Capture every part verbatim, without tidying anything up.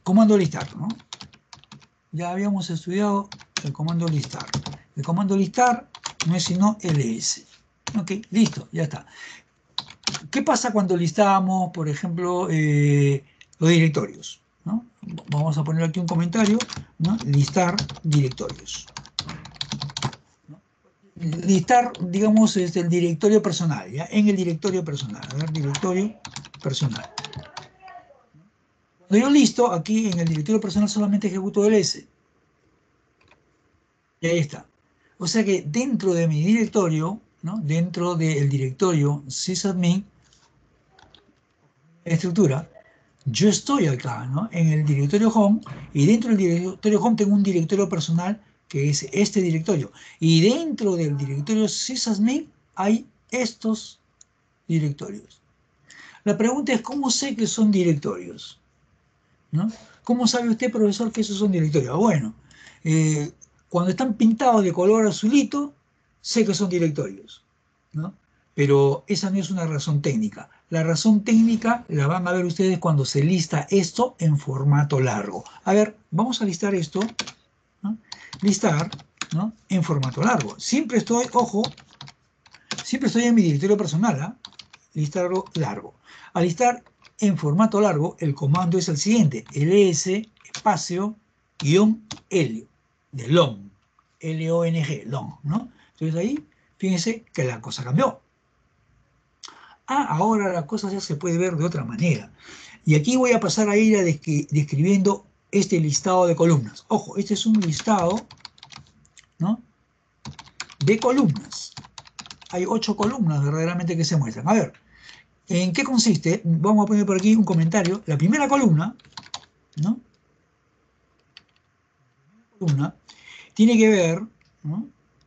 comando listar, ¿no? Ya habíamos estudiado el comando listar. El comando listar no es sino ls. Ok, listo, ya está. ¿Qué pasa cuando listamos, por ejemplo, eh, los directorios? ¿No? Vamos a poner aquí un comentario, ¿no? Listar directorios. ¿No? Listar, digamos, es el directorio personal, ¿ya? En el directorio personal. A ver, directorio personal. Cuando yo listo, aquí en el directorio personal solamente ejecuto el S. Y ahí está. O sea que dentro de mi directorio, ¿no? Dentro del directorio sysadmin, estructura, yo estoy acá, ¿no? En el directorio home, y dentro del directorio home tengo un directorio personal que es este directorio. Y dentro del directorio sysadmin hay estos directorios. La pregunta es, ¿cómo sé que son directorios? ¿No? ¿Cómo sabe usted, profesor, que esos son directorios? Bueno, eh, cuando están pintados de color azulito, sé que son directorios, ¿no? Pero esa no es una razón técnica. La razón técnica la van a ver ustedes cuando se lista esto en formato largo. A ver, vamos a listar esto, ¿no? Listar, ¿no? En formato largo. Siempre estoy, ojo, siempre estoy en mi directorio personal, ¿eh? Listarlo largo. Al listar en formato largo, el comando es el siguiente: ls espacio guión l, de long, L O N G, long, ¿no? Entonces ahí, fíjense que la cosa cambió. Ah, ahora la cosa ya se puede ver de otra manera. Y aquí voy a pasar a ir a descri describiendo este listado de columnas. Ojo, este es un listado, ¿no? De columnas. Hay ocho columnas verdaderamente que se muestran. A ver, ¿en qué consiste? Vamos a poner por aquí un comentario. La primera columna, ¿no? Columna tiene que ver, ¿no?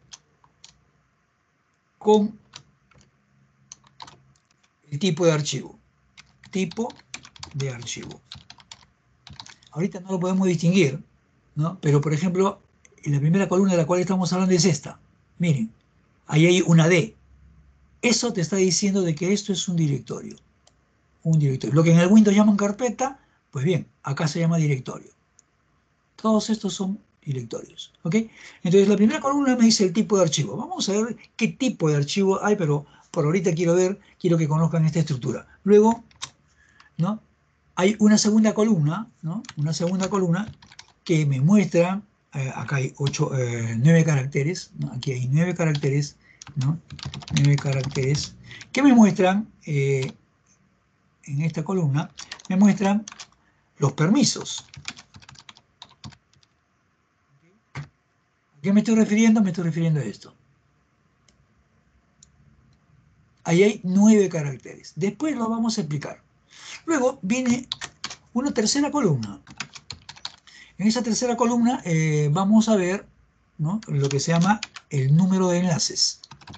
Con el tipo de archivo. Tipo de archivo. Ahorita no lo podemos distinguir, ¿no? Pero por ejemplo, en la primera columna de la cual estamos hablando es esta. Miren, ahí hay una D. Eso te está diciendo de que esto es un directorio. Un directorio. Lo que en el Windows llaman carpeta, pues bien, acá se llama directorio. Todos estos son directorios, ¿ok? Entonces la primera columna me dice el tipo de archivo. Vamos a ver qué tipo de archivo hay, pero por ahorita quiero ver, quiero que conozcan esta estructura. Luego, ¿no? Hay una segunda columna, ¿no? Una segunda columna que me muestra, eh, acá hay ocho, eh, nueve caracteres, ¿no? Aquí hay nueve caracteres, ¿no? Nueve caracteres que me muestran, eh, en esta columna, me muestran los permisos. ¿A qué me estoy refiriendo? Me estoy refiriendo a esto. Ahí hay nueve caracteres. Después lo vamos a explicar. Luego viene una tercera columna. En esa tercera columna eh, vamos a ver, ¿no? Lo que se llama el número de enlaces.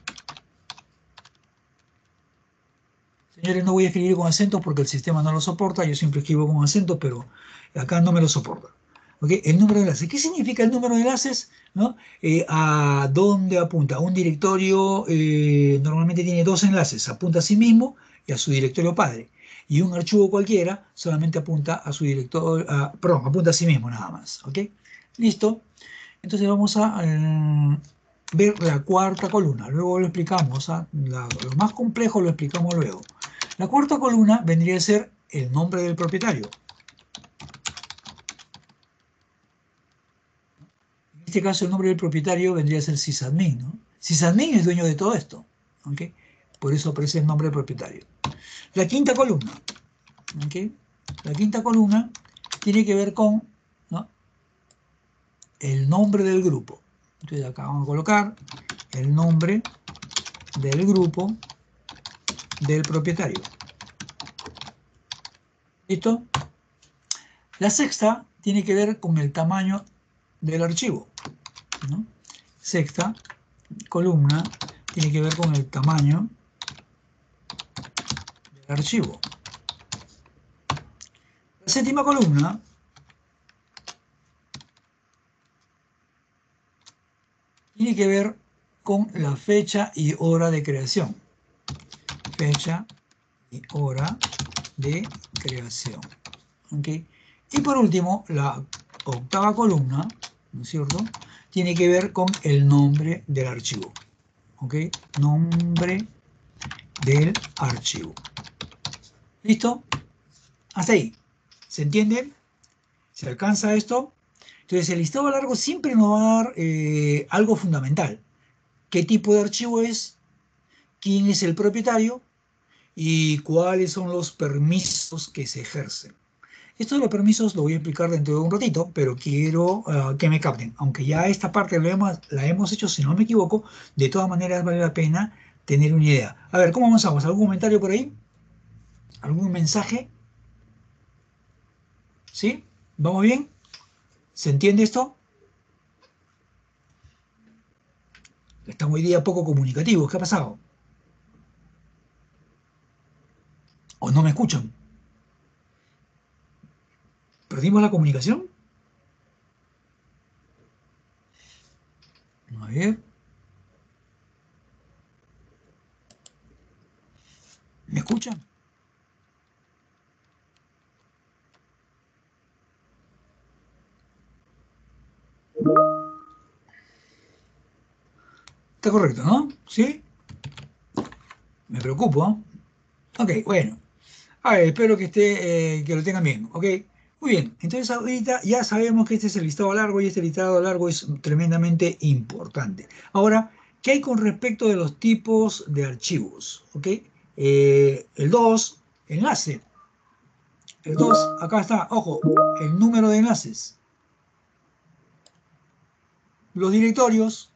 Señores, no voy a escribir con acentos porque el sistema no lo soporta. Yo siempre escribo con acentos, pero acá no me lo soporta. ¿Okay? El número de enlaces. ¿Qué significa el número de enlaces? ¿No? Eh, ¿A dónde apunta? Un directorio eh, normalmente tiene dos enlaces. Apunta a sí mismo y a su directorio padre. Y un archivo cualquiera solamente apunta a su directorio, a, perdón, apunta a sí mismo nada más. ¿Ok? Listo. Entonces vamos a eh, ver la cuarta columna. Luego lo explicamos. ¿Ah? La, lo más complejo lo explicamos luego. La cuarta columna vendría a ser el nombre del propietario. En este caso el nombre del propietario vendría a ser sysadmin, ¿no? Sysadmin es dueño de todo esto, ¿okay? Por eso aparece el nombre del propietario. La quinta columna, ¿okay? La quinta columna tiene que ver con, ¿no? El nombre del grupo. Entonces acá vamos a colocar el nombre del grupo del propietario. ¿Listo? La sexta tiene que ver con el tamaño del archivo, ¿no? Sexta columna tiene que ver con el tamaño del archivo. La séptima columna tiene que ver con la fecha y hora de creación. Fecha y hora de creación. ¿Okay? Y por último, la octava columna, ¿no es cierto?, tiene que ver con el nombre del archivo. ¿Ok? Nombre del archivo. ¿Listo? Hasta ahí. ¿Se entiende? ¿Se alcanza esto? Entonces, el listado largo siempre nos va a dar eh, algo fundamental. ¿Qué tipo de archivo es? ¿Quién es el propietario? ¿Y cuáles son los permisos que se ejercen? Esto de los permisos lo voy a explicar dentro de un ratito, pero quiero uh, que me capten. Aunque ya esta parte la hemos, la hemos hecho, si no me equivoco, de todas maneras vale la pena tener una idea. A ver, ¿cómo avanzamos? ¿Algún comentario por ahí? ¿Algún mensaje? ¿Sí? ¿Vamos bien? ¿Se entiende esto? Estamos hoy día poco comunicativos. ¿Qué ha pasado? ¿O no me escuchan? ¿Perdimos la comunicación? A ver. ¿Me escuchan? Está correcto, ¿no? ¿Sí? Me preocupo, ¿no? Ok, bueno. A ver, espero que esté, eh, que lo tengan bien, ¿ok? Muy bien, entonces ahorita ya sabemos que este es el listado largo y este listado largo es tremendamente importante. Ahora, ¿qué hay con respecto de los tipos de archivos? ¿Ok? Eh, el dos, enlace. El dos, acá está, ojo, el número de enlaces. Los directorios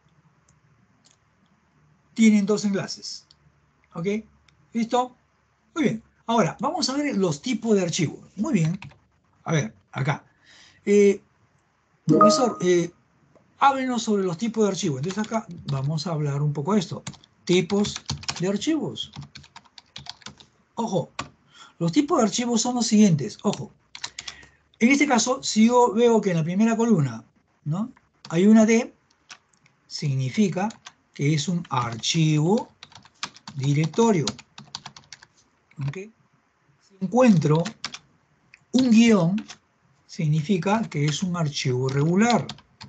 tienen dos enlaces, ¿ok? ¿Listo? Muy bien. Ahora, vamos a ver los tipos de archivos. Muy bien. A ver, acá. Eh, profesor, eh, háblenos sobre los tipos de archivos. Entonces acá vamos a hablar un poco de esto. Tipos de archivos. Ojo, los tipos de archivos son los siguientes. Ojo, en este caso, si yo veo que en la primera columna, ¿no?, hay una D, significa que es un archivo directorio. ¿Okay? Si encuentro un guión, significa que es un archivo regular.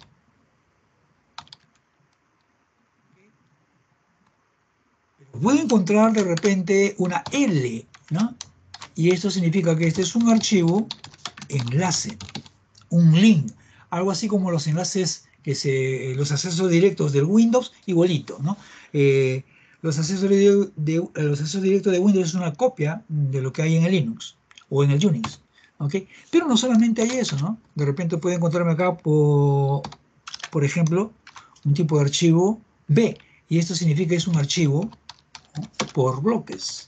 Voy a encontrar de repente una L, ¿no? Y esto significa que este es un archivo enlace, un link, algo así como los enlaces que se, los accesos directos del Windows, igualito, ¿no? Eh, los, accesos de, de, los accesos directos de Windows es una copia de lo que hay en el Linux o en el Unix, ¿ok? Pero no solamente hay eso, ¿no? De repente puedo encontrarme acá, por, por ejemplo, un tipo de archivo B, y esto significa que es un archivo, ¿no?, por bloques.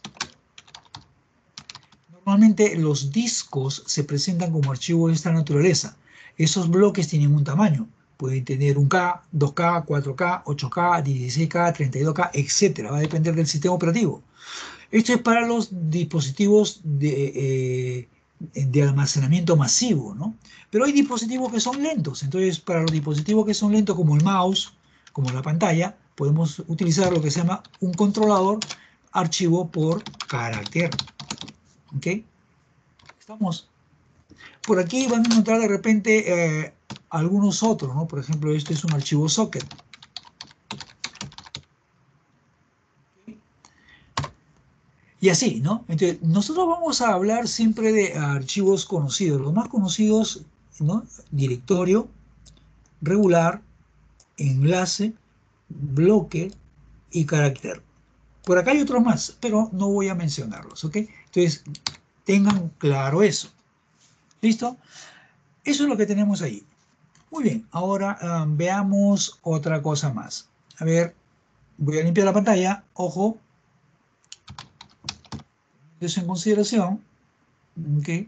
Normalmente los discos se presentan como archivos de esta naturaleza. Esos bloques tienen un tamaño. Pueden tener un K, dos K, cuatro K, ocho K, dieciséis K, treinta y dos K, etcétera. Va a depender del sistema operativo. Esto es para los dispositivos de, eh, de almacenamiento masivo, ¿no? Pero hay dispositivos que son lentos. Entonces, para los dispositivos que son lentos, como el mouse, como la pantalla, podemos utilizar lo que se llama un controlador archivo por carácter. ¿Ok? Estamos. Por aquí van a encontrar de repente eh, algunos otros, ¿no? Por ejemplo, este es un archivo socket. Y así, ¿no? Entonces, nosotros vamos a hablar siempre de archivos conocidos. Los más conocidos, ¿no? Directorio, regular, enlace, bloque y carácter. Por acá hay otros más, pero no voy a mencionarlos, ¿ok? Entonces, tengan claro eso. ¿Listo? Eso es lo que tenemos ahí. Muy bien, ahora um, veamos otra cosa más. A ver, voy a limpiar la pantalla. Ojo. Eso en consideración. Ok.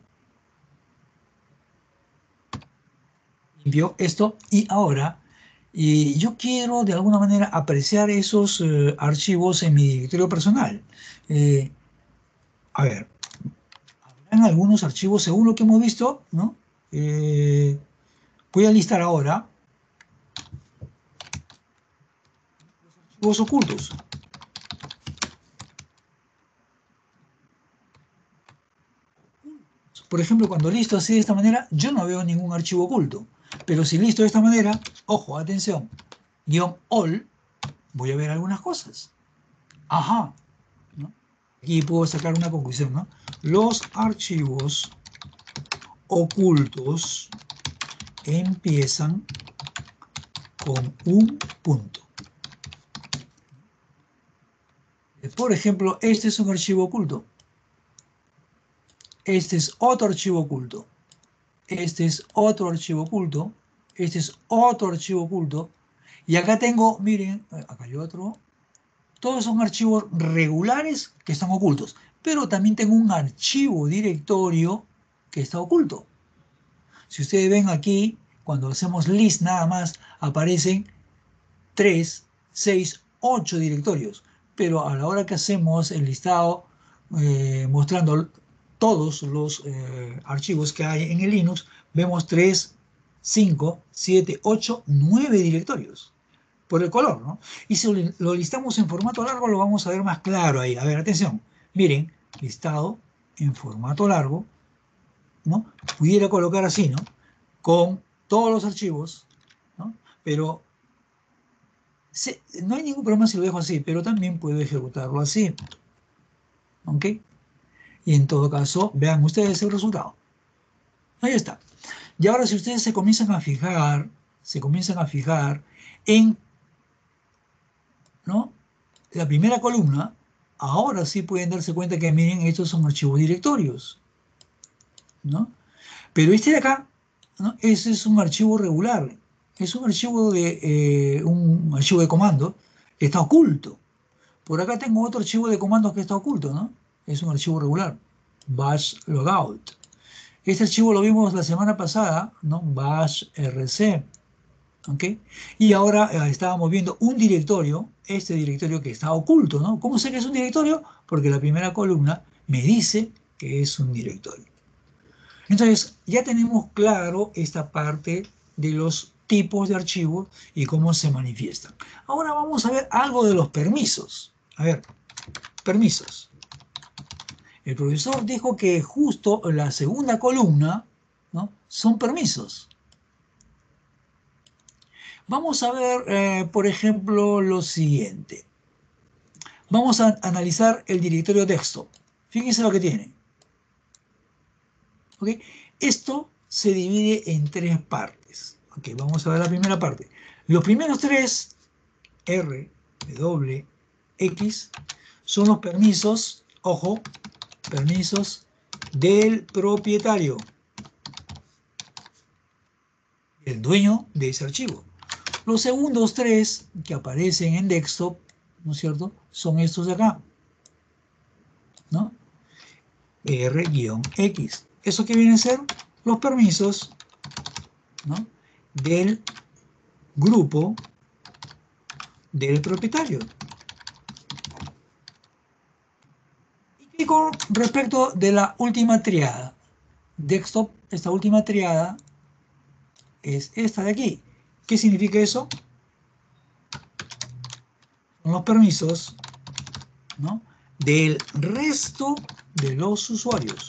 Limpio esto. Y ahora, y yo quiero de alguna manera apreciar esos eh, archivos en mi directorio personal. Eh, a ver, habrán algunos archivos según lo que hemos visto, ¿no? Eh, voy a listar ahora archivos ocultos. Por ejemplo, cuando listo así de esta manera, yo no veo ningún archivo oculto. Pero si listo de esta manera, ojo, atención, guión all, voy a ver algunas cosas. Ajá, ¿no? Aquí puedo sacar una conclusión, ¿no? Los archivos ocultos empiezan con un punto. Por ejemplo, este es un archivo oculto. Este es otro archivo oculto. Este es otro archivo oculto. Este es otro archivo oculto. Y acá tengo, miren, acá hay otro. Todos son archivos regulares que están ocultos. Pero también tengo un archivo directorio que está oculto. Si ustedes ven aquí, cuando hacemos list nada más, aparecen tres, seis, ocho directorios. Pero a la hora que hacemos el listado eh, mostrando todos los eh, archivos que hay en el Linux, vemos tres, cinco, siete, ocho, nueve directorios. Por el color, ¿no? Y si lo listamos en formato largo, lo vamos a ver más claro ahí. A ver, atención. Miren, listado en formato largo, ¿no? Pudiera colocar así, ¿no? Con todos los archivos, ¿no? Pero se, no hay ningún problema si lo dejo así, pero también puedo ejecutarlo así. ¿Ok? Y en todo caso, vean ustedes el resultado. Ahí está. Y ahora si ustedes se comienzan a fijar, se comienzan a fijar en, ¿no?, la primera columna, ahora sí pueden darse cuenta que, miren, estos son archivos directorios, ¿no? Pero este de acá, ¿no?, ese es un archivo regular, es un archivo de, eh, un archivo de comando que está oculto. Por acá tengo otro archivo de comandos que está oculto, ¿no? Es un archivo regular, bash logout. Este archivo lo vimos la semana pasada, ¿no? Bash rc. ¿Ok? Y ahora eh, estábamos viendo un directorio, este directorio que está oculto, ¿no? ¿Cómo sé que es un directorio? Porque la primera columna me dice que es un directorio. Entonces, ya tenemos claro esta parte de los tipos de archivos y cómo se manifiestan. Ahora vamos a ver algo de los permisos. A ver, permisos. El profesor dijo que justo la segunda columna, ¿no?, son permisos. Vamos a ver, eh, por ejemplo, lo siguiente. Vamos a analizar el directorio desktop. Fíjense lo que tiene. ¿Okay? Esto se divide en tres partes. Okay, vamos a ver la primera parte. Los primeros tres, R, W, X, son los permisos, ojo, permisos del propietario, el dueño de ese archivo. Los segundos tres que aparecen en desktop, ¿no es cierto?, son estos de acá, ¿no? R-X. ¿Eso que vienen a ser? Los permisos, ¿no?, del grupo del propietario. Y con respecto de la última triada, desktop, esta última triada es esta de aquí. ¿Qué significa eso? Son los permisos, ¿no?, del resto de los usuarios,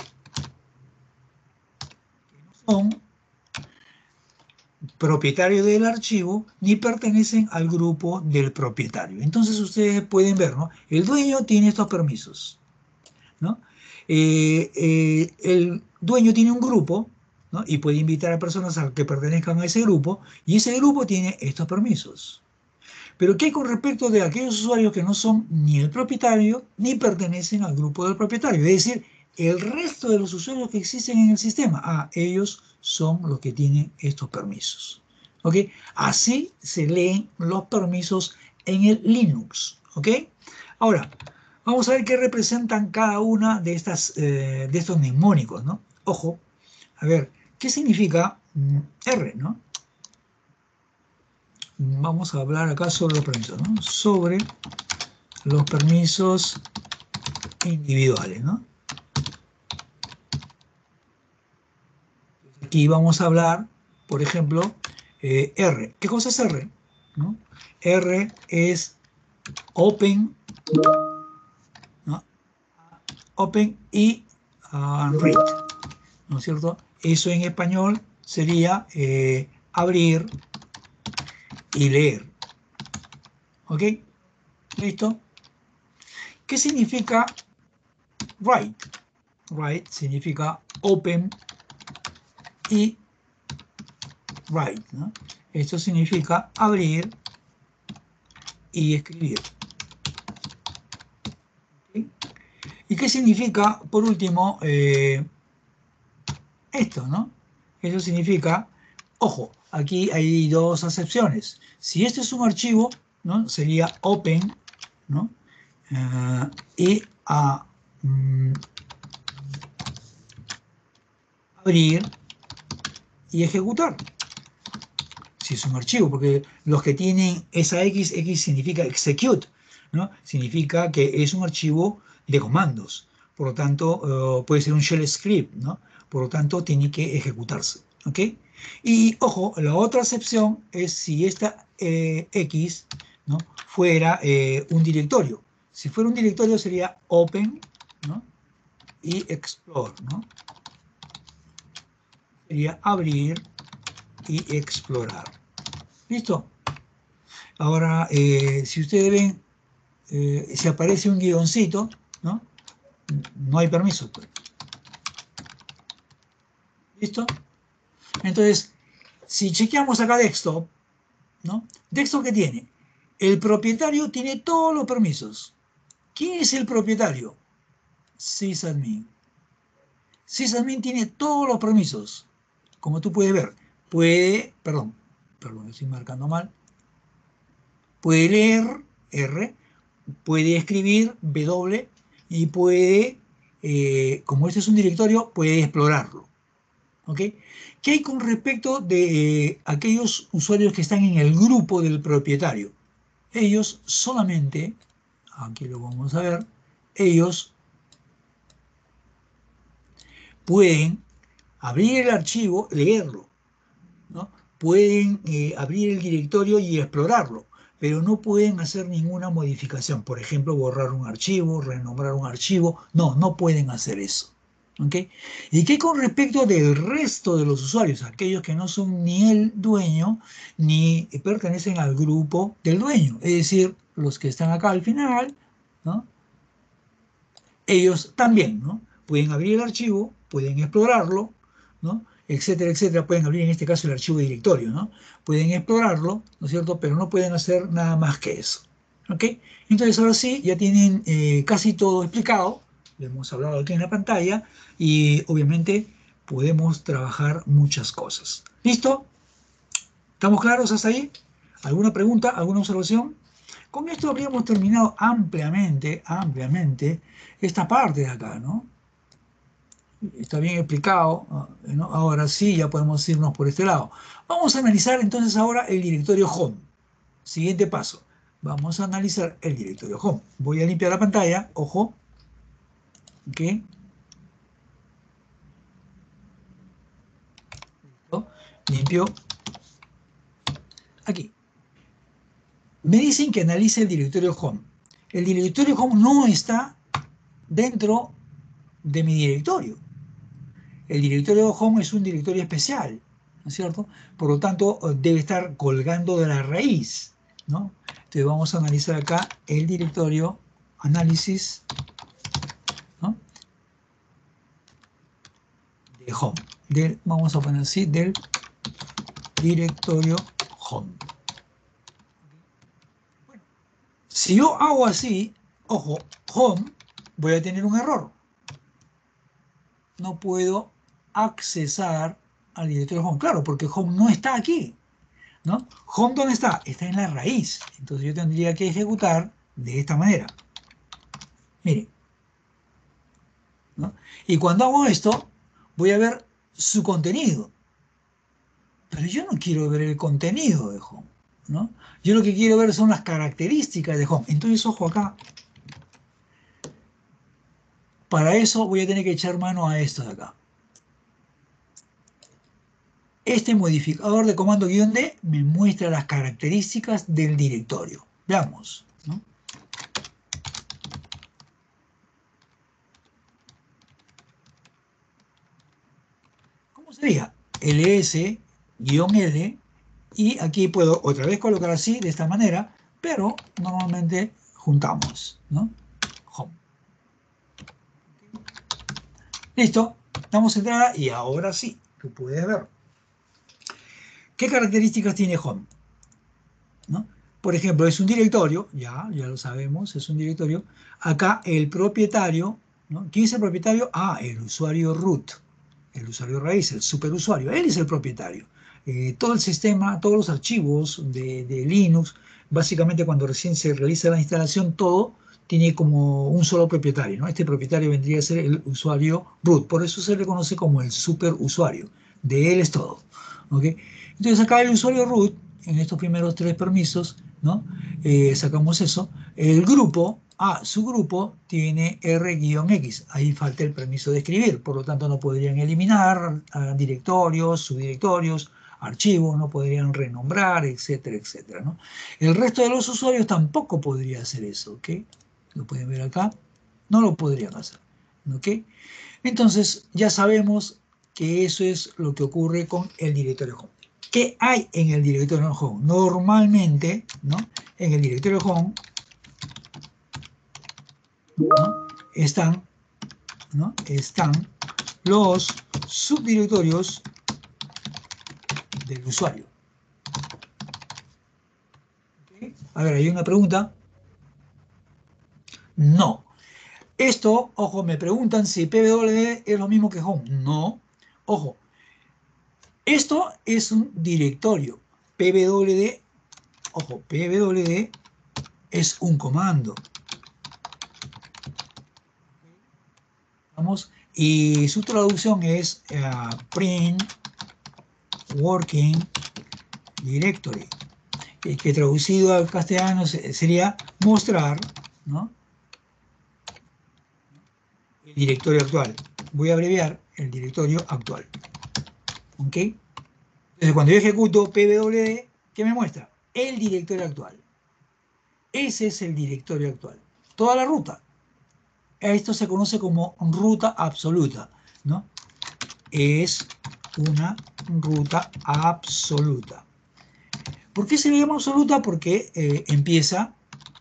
que no son propietarios del archivo ni pertenecen al grupo del propietario. Entonces ustedes pueden ver, ¿no?, el dueño tiene estos permisos, ¿no? Eh, eh, el dueño tiene un grupo, ¿no?, y puede invitar a personas a que pertenezcan a ese grupo, y ese grupo tiene estos permisos. Pero ¿qué hay con respecto de aquellos usuarios que no son ni el propietario ni pertenecen al grupo del propietario? Es decir, el resto de los usuarios que existen en el sistema, ah, ellos son los que tienen estos permisos. ¿Ok? Así se leen los permisos en el Linux. ¿Ok? Ahora, vamos a ver qué representan cada una de, estas, eh, de estos mnemónicos, ¿no? Ojo, a ver, ¿qué significa R, ¿no? Vamos a hablar acá sobre los permisos, ¿no? Sobre los permisos individuales, ¿no? Aquí vamos a hablar, por ejemplo, eh, R. ¿Qué cosa es R? ¿No? R es open, ¿no?, open y uh, read. ¿no es cierto? Eso en español sería eh, abrir y leer. ¿Ok? ¿Listo? ¿Qué significa write? Write significa open y write, ¿no? Esto significa abrir y escribir. ¿Sí? ¿Y qué significa, por último, eh, esto, ¿no? Eso significa, ojo, aquí hay dos acepciones. Si este es un archivo, ¿no? Sería open, ¿no? Uh, y a mm, abrir y ejecutar. Si es un archivo, porque los que tienen esa X, X significa execute, ¿no? Significa que es un archivo de comandos. Por lo tanto, uh, puede ser un shell script, ¿no? Por lo tanto, tiene que ejecutarse. ¿Ok? Y ojo, la otra excepción es si esta eh, X, ¿no? fuera eh, un directorio. Si fuera un directorio sería open, ¿no? y explore, ¿no? Sería abrir y explorar. ¿Listo? Ahora, eh, si ustedes ven, eh, si aparece un guioncito, ¿no? No hay permiso, pues. ¿Listo? Entonces, si chequeamos acá desktop, ¿no? ¿Desktop qué tiene? El propietario tiene todos los permisos. ¿Quién es el propietario? Sysadmin. Sysadmin tiene todos los permisos. Como tú puedes ver, puede, perdón, perdón, estoy marcando mal, puede leer R, puede escribir W y puede, eh, como este es un directorio, puede explorarlo. ¿Ok? ¿Qué hay con respecto de eh, aquellos usuarios que están en el grupo del propietario? Ellos solamente, aquí lo vamos a ver, ellos pueden abrir el archivo, leerlo, ¿no? Pueden eh, abrir el directorio y explorarlo, pero no pueden hacer ninguna modificación. Por ejemplo, borrar un archivo, renombrar un archivo. No, no pueden hacer eso. ¿Ok? ¿Y qué con respecto del resto de los usuarios? Aquellos que no son ni el dueño ni pertenecen al grupo del dueño. Es decir, los que están acá al final, ¿no? Ellos también, ¿no? Pueden abrir el archivo, pueden explorarlo, ¿no? Etcétera, etcétera. Pueden abrir en este caso el archivo directorio, ¿no? Pueden explorarlo, ¿no es cierto? Pero no pueden hacer nada más que eso. ¿Ok? Entonces ahora sí, ya tienen eh, casi todo explicado. Lo hemos hablado aquí en la pantalla y obviamente podemos trabajar muchas cosas. ¿Listo? ¿Estamos claros hasta ahí? ¿Alguna pregunta? ¿Alguna observación? Con esto habríamos terminado ampliamente, ampliamente esta parte de acá, ¿no? Está bien explicado, ¿no? Ahora sí, ya podemos irnos por este lado. Vamos a analizar entonces ahora el directorio Home. Siguiente paso. Vamos a analizar el directorio Home. Voy a limpiar la pantalla, ojo. ¿Ok? ¿Listo? Limpio. Aquí. Me dicen que analice el directorio Home. El directorio Home no está dentro de mi directorio. El directorio home es un directorio especial, ¿no es cierto? Por lo tanto, debe estar colgando de la raíz, ¿no? Entonces vamos a analizar acá el directorio, análisis, ¿no? De home. Del, vamos a poner así, del directorio home. Bueno, si yo hago así, ojo, home, voy a tener un error. No puedo accesar al directorio home. Claro, porque home no está aquí, ¿no? Home, ¿dónde está? Está en la raíz. Entonces yo tendría que ejecutar de esta manera. Mire, ¿no? Y cuando hago esto, voy a ver su contenido. Pero yo no quiero ver el contenido de Home, ¿no? Yo lo que quiero ver son las características de Home. Entonces, ojo acá. Para eso voy a tener que echar mano a esto de acá. Este modificador de comando guión D me muestra las características del directorio. Veamos, ¿no? ¿Cómo sería? ls-l, y aquí puedo otra vez colocar así, de esta manera, pero normalmente juntamos, ¿no? Home. Listo, damos entrada y ahora sí, tú puedes ver. ¿Qué características tiene Home? ¿No? Por ejemplo, es un directorio, ya, ya lo sabemos, es un directorio. Acá el propietario, ¿no? ¿Quién es el propietario? Ah, el usuario root, el usuario raíz, el superusuario, él es el propietario. Eh, todo el sistema, todos los archivos de, de Linux, básicamente cuando recién se realiza la instalación, todo tiene como un solo propietario, ¿no? Este propietario vendría a ser el usuario root, por eso se le conoce como el superusuario. De él es todo, ¿ok? Entonces acá el usuario root, en estos primeros tres permisos, ¿no? Eh, sacamos eso. El grupo, ah, su grupo tiene R-X, ahí falta el permiso de escribir, por lo tanto no podrían eliminar uh, directorios, subdirectorios, archivos, no podrían renombrar, etcétera, etcétera, ¿no? El resto de los usuarios tampoco podría hacer eso, ¿ok? Lo pueden ver acá, no lo podrían hacer, ¿ok? Entonces ya sabemos que eso es lo que ocurre con el directorio home. ¿Qué hay en el directorio home? Normalmente, ¿no? En el directorio home, ¿no? están, ¿no? están los subdirectorios del usuario. ¿Okay? A ver, hay una pregunta. No. Esto, ojo, me preguntan si P W D es lo mismo que home. No. Ojo, esto es un directorio. P W D, ojo, P W D es un comando. Vamos, y su traducción es uh, print working directory, que, que traducido al castellano sería mostrar, ¿no? el directorio actual. Voy a abreviar el directorio actual. ¿Ok? Entonces, cuando yo ejecuto P W D, ¿qué me muestra? El directorio actual. Ese es el directorio actual. Toda la ruta. Esto se conoce como ruta absoluta, ¿no? Es una ruta absoluta. ¿Por qué se le llama absoluta? Porque eh, empieza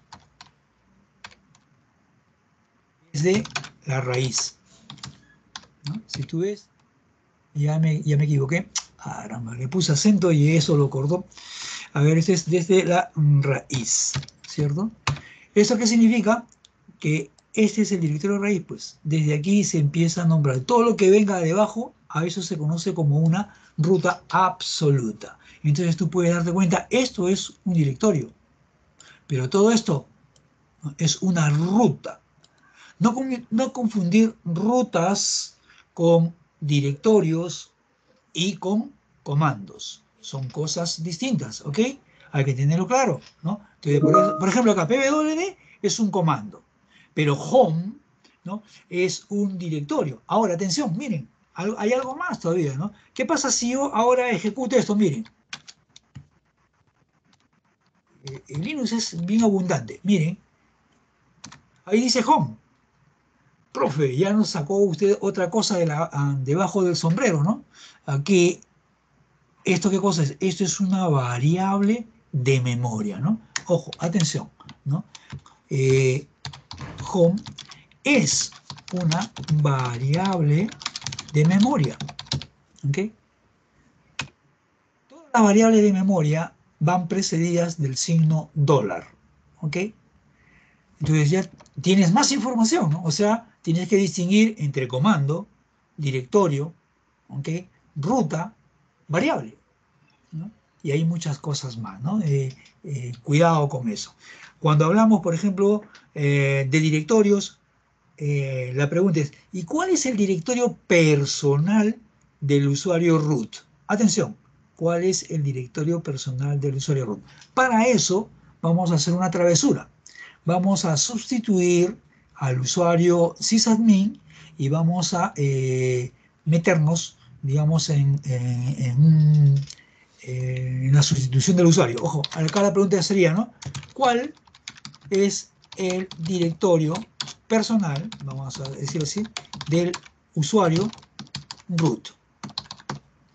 desde la raíz, ¿no? Si tú ves, ya me, ya me equivoqué. Caramba, le puse acento y eso lo cortó. A ver, este es desde la raíz, ¿cierto? ¿Eso qué significa? Que este es el directorio raíz, pues desde aquí se empieza a nombrar. Todo lo que venga debajo, a eso se conoce como una ruta absoluta. Entonces tú puedes darte cuenta, esto es un directorio, pero todo esto es una ruta. No, no confundir rutas con directorios y con comandos. Son cosas distintas, ¿ok? Hay que tenerlo claro, ¿no? Entonces, por, por ejemplo, acá P W D es un comando, pero home, ¿no? es un directorio. Ahora, atención, miren, hay algo más todavía, ¿no? ¿Qué pasa si yo ahora ejecuto esto? Miren, el Linux es bien abundante. Miren, ahí dice home. Profe, ya nos sacó usted otra cosa de la, debajo del sombrero, ¿no? Aquí, ¿esto qué cosa es? Esto es una variable de memoria, ¿no? Ojo, atención, ¿no? Eh, home es una variable de memoria, ¿ok? Todas las variables de memoria van precedidas del signo dólar, ¿ok? Entonces ya tienes más información, ¿no? O sea, tienes que distinguir entre comando, directorio, ¿ok? Ruta, variable, ¿no? Y hay muchas cosas más, ¿no? Eh, eh, cuidado con eso. Cuando hablamos, por ejemplo, eh, de directorios, eh, la pregunta es, ¿y cuál es el directorio personal del usuario root? Atención, ¿cuál es el directorio personal del usuario root? Para eso vamos a hacer una travesura. Vamos a sustituir al usuario sysadmin y vamos a eh, meternos, digamos, en, en, en, un, eh, en la sustitución del usuario. Ojo, acá la pregunta sería, ¿no? ¿Cuál es el directorio personal, vamos a decirlo así, del usuario root?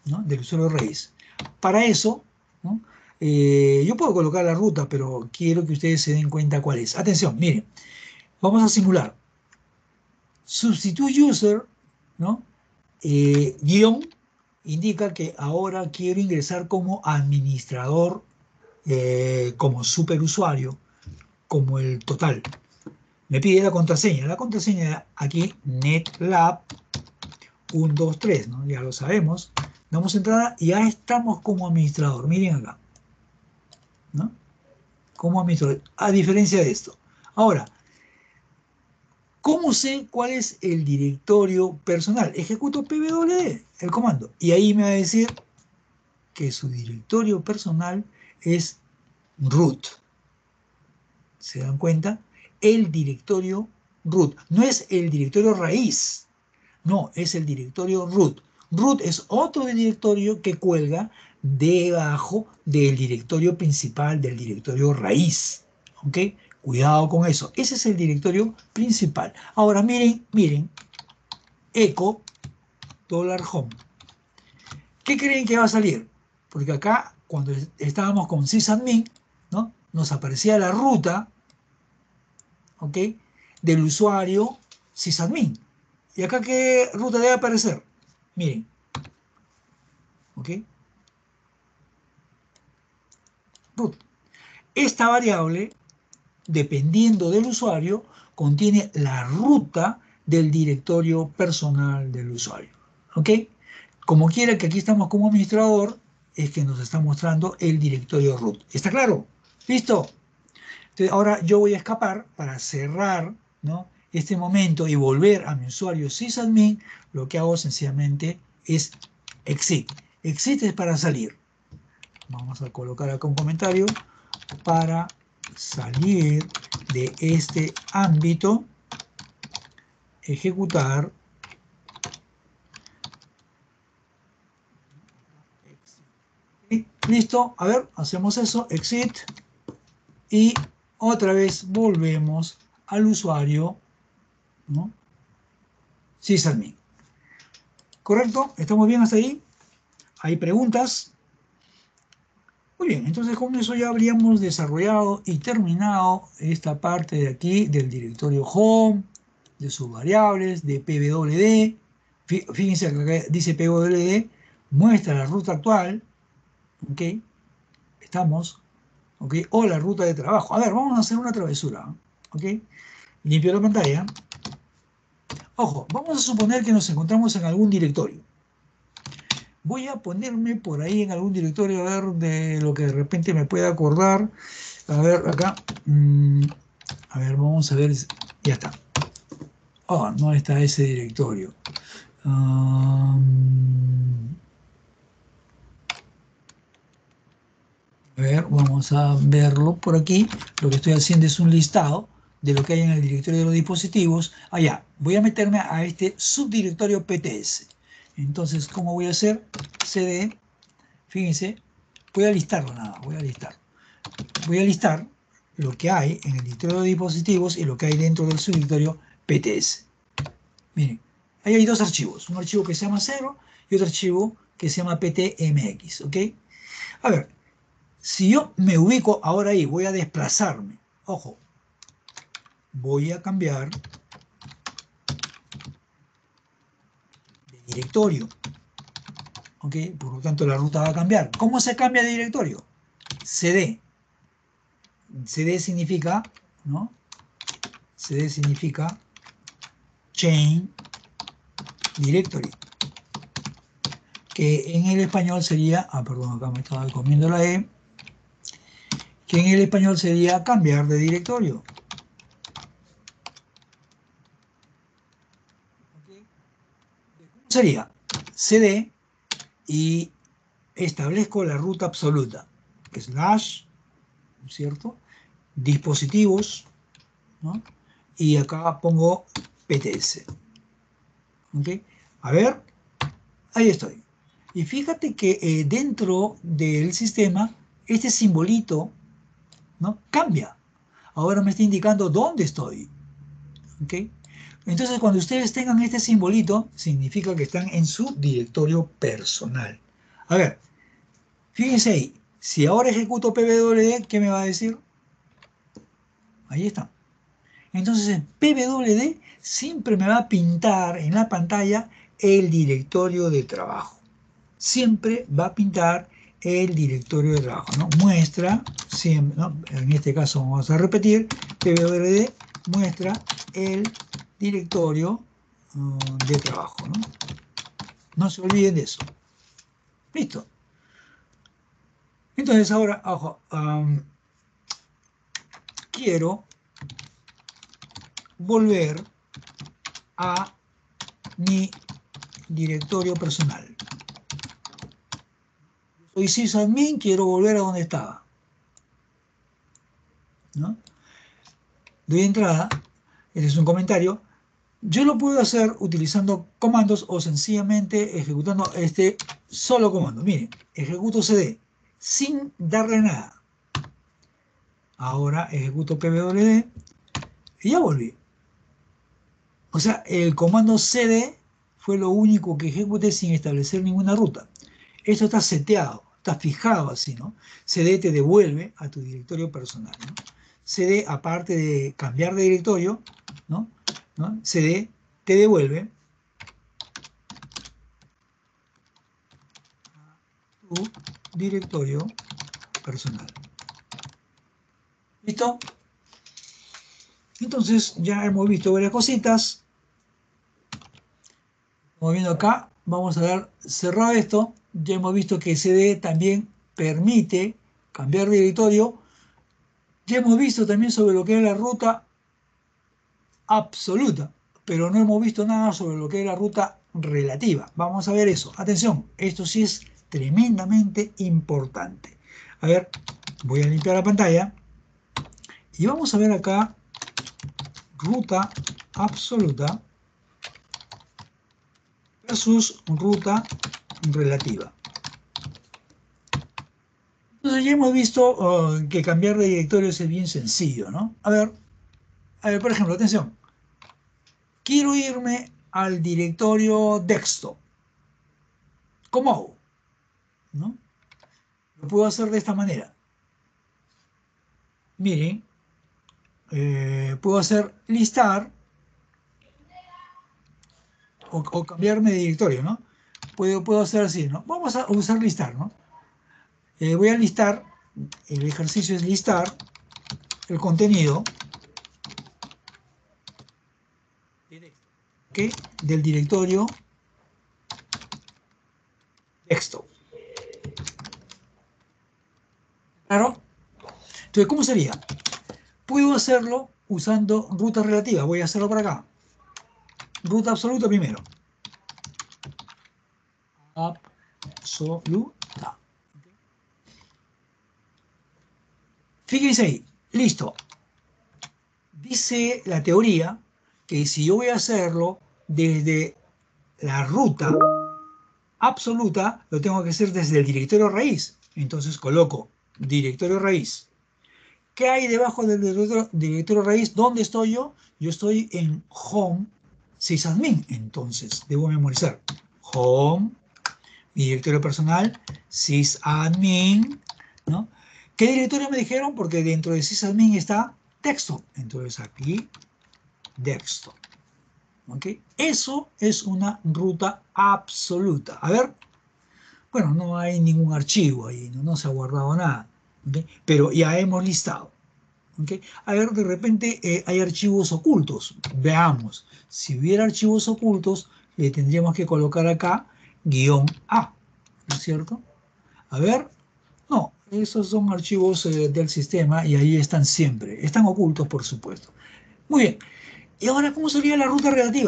¿no? Del usuario raíz. Para eso, ¿no? eh, yo puedo colocar la ruta, pero quiero que ustedes se den cuenta cuál es. Atención, miren, vamos a simular. Substitute user, ¿no? Eh, guión indica que ahora quiero ingresar como administrador, eh, como superusuario, como el total. Me pide la contraseña. La contraseña aquí, netlab uno dos tres, ¿no? Ya lo sabemos. Damos entrada y ya estamos como administrador. Miren acá, ¿no? Como administrador. A diferencia de esto. Ahora, ¿cómo sé cuál es el directorio personal? Ejecuto pwd, el comando. Y ahí me va a decir que su directorio personal es root. ¿Se dan cuenta? El directorio root. No es el directorio raíz. No, es el directorio root. Root es otro directorio que cuelga debajo del directorio principal, del directorio raíz. ¿Ok? Cuidado con eso. Ese es el directorio principal. Ahora miren, miren. Echo dólar home. ¿Qué creen que va a salir? Porque acá, cuando estábamos con sysadmin, ¿no? Nos aparecía la ruta, ¿ok? Del usuario sysadmin. ¿Y acá qué ruta debe aparecer? Miren, ¿ok? Root. Esta variable, dependiendo del usuario, contiene la ruta del directorio personal del usuario, ¿ok? Como quiera que aquí estamos como administrador, es que nos está mostrando el directorio root. ¿Está claro? ¿Listo? Entonces, ahora yo voy a escapar para cerrar, ¿no? Este momento y volver a mi usuario sysadmin. Lo que hago sencillamente es exit. Exit es para salir. Vamos a colocar acá un comentario. Para salir de este ámbito, ejecutar. Listo, a ver, hacemos eso, exit, y otra vez volvemos al usuario, ¿no? Sysadmin. ¿Correcto? ¿Estamos bien hasta ahí? ¿Hay preguntas? Muy bien, entonces con eso ya habríamos desarrollado y terminado esta parte de aquí del directorio home, de sus variables, de pwd. Fíjense que acá dice pwd, muestra la ruta actual, ¿ok? Estamos, ¿ok? O la ruta de trabajo. A ver, vamos a hacer una travesura, ¿ok? Limpio la pantalla. Ojo, vamos a suponer que nos encontramos en algún directorio. Voy a ponerme por ahí en algún directorio a ver de lo que de repente me pueda acordar. A ver, acá. Mm, a ver, vamos a ver. Ya está. Oh, no está ese directorio. Um, a ver, vamos a verlo por aquí. Lo que estoy haciendo es un listado de lo que hay en el directorio de los dispositivos. Allá, voy a meterme a este subdirectorio P T S. Entonces, ¿cómo voy a hacer? cd, fíjense, voy a listarlo nada, voy a listar. Voy a listar lo que hay en el directorio de dispositivos y lo que hay dentro del subdirectorio P T S. Miren, ahí hay dos archivos, un archivo que se llama cero y otro archivo que se llama ptmx, ¿ok? A ver, si yo me ubico ahora ahí, voy a desplazarme, ojo, voy a cambiar de directorio, ¿ok? Por lo tanto la ruta va a cambiar. ¿Cómo se cambia de directorio? cd. cd significa, ¿no? cd significa change directory, que en el español sería, ah, perdón, acá me estaba comiendo la E, que en el español sería cambiar de directorio. ¿Cómo sería? cd y establezco la ruta absoluta, slash, ¿cierto? Dispositivos, ¿no? Y acá pongo pts. ¿Ok? A ver, ahí estoy. Y fíjate que eh, dentro del sistema, este simbolito, ¿no? Cambia. Ahora me está indicando dónde estoy. ¿Ok? Entonces, cuando ustedes tengan este simbolito, significa que están en su directorio personal. A ver, fíjense ahí. Si ahora ejecuto P W D, ¿qué me va a decir? Ahí está. Entonces en P W D siempre me va a pintar en la pantalla el directorio de trabajo. Siempre va a pintar el directorio de trabajo, ¿no? Muestra, siempre, ¿no? En este caso vamos a repetir, P W D muestra el directorio um, de trabajo, ¿no? No se olviden de eso. Listo. Entonces ahora, ojo, um, quiero volver a mi directorio personal. Soy sysadmin, quiero volver a donde estaba, ¿no? Doy entrada, este es un comentario. Yo lo puedo hacer utilizando comandos o sencillamente ejecutando este solo comando. Miren, ejecuto cd sin darle nada. Ahora ejecuto pwd y ya volví. O sea, el comando cd fue lo único que ejecuté sin establecer ninguna ruta. Esto está seteado, está fijado así, ¿no? cd te devuelve a tu directorio personal, ¿no? cd, aparte de cambiar de directorio, ¿no? ¿no? cd te devuelve a tu directorio personal. ¿Listo? Entonces ya hemos visto varias cositas. Como viendo acá, vamos a dar cerrado esto. Ya hemos visto que cd también permite cambiar de directorio. Ya hemos visto también sobre lo que es la ruta absoluta, pero no hemos visto nada sobre lo que es la ruta relativa. Vamos a ver eso. Atención, esto sí es tremendamente importante. A ver, voy a limpiar la pantalla y vamos a ver acá ruta absoluta versus ruta relativa. Entonces ya hemos visto uh, que cambiar de directorio es bien sencillo, ¿no? A ver, a ver, por ejemplo, atención. Quiero irme al directorio desktop. ¿Cómo hago? ¿No? Lo puedo hacer de esta manera. Miren, eh, puedo hacer listar o, o cambiarme de directorio, ¿no? Puedo, puedo hacer así, ¿no? Vamos a usar listar, ¿no? Eh, voy a listar, el ejercicio es listar el contenido, ¿okay? Del directorio desktop. ¿Claro? Entonces, ¿cómo sería? Puedo hacerlo usando ruta relativa. Voy a hacerlo por acá. Ruta absoluta primero. Absoluta. Fíjense ahí. Listo. Dice la teoría que si yo voy a hacerlo desde la ruta absoluta, lo tengo que hacer desde el directorio raíz. Entonces coloco directorio raíz. ¿Qué hay debajo del directorio, directorio raíz? ¿Dónde estoy yo? Yo estoy en home sysadmin. Entonces debo memorizar home, mi directorio personal, sysadmin, ¿no? ¿Qué directorio me dijeron? Porque dentro de sysadmin está desktop. Entonces aquí desktop. ¿Ok? Eso es una ruta absoluta. A ver, bueno, no hay ningún archivo ahí, no, no se ha guardado nada. ¿Okay? Pero ya hemos listado. ¿Okay? A ver, de repente eh, hay archivos ocultos. Veamos. Si hubiera archivos ocultos, le tendríamos que colocar acá guión A. ¿No es cierto? A ver, no, esos son archivos eh, del sistema y ahí están siempre. Están ocultos, por supuesto. Muy bien. ¿Y ahora cómo sería la ruta relativa?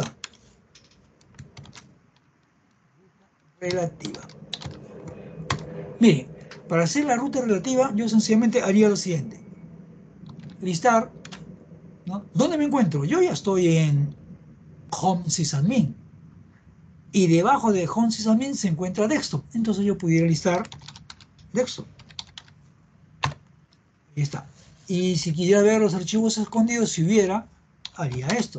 Relativa. Miren, para hacer la ruta relativa, yo sencillamente haría lo siguiente. Listar, ¿no? ¿Dónde me encuentro? Yo ya estoy en Home sysadmin. Y debajo de Home sysadmin se encuentra desktop. Entonces yo pudiera listar desktop. Ahí está. Y si quisiera ver los archivos escondidos, si hubiera, haría esto.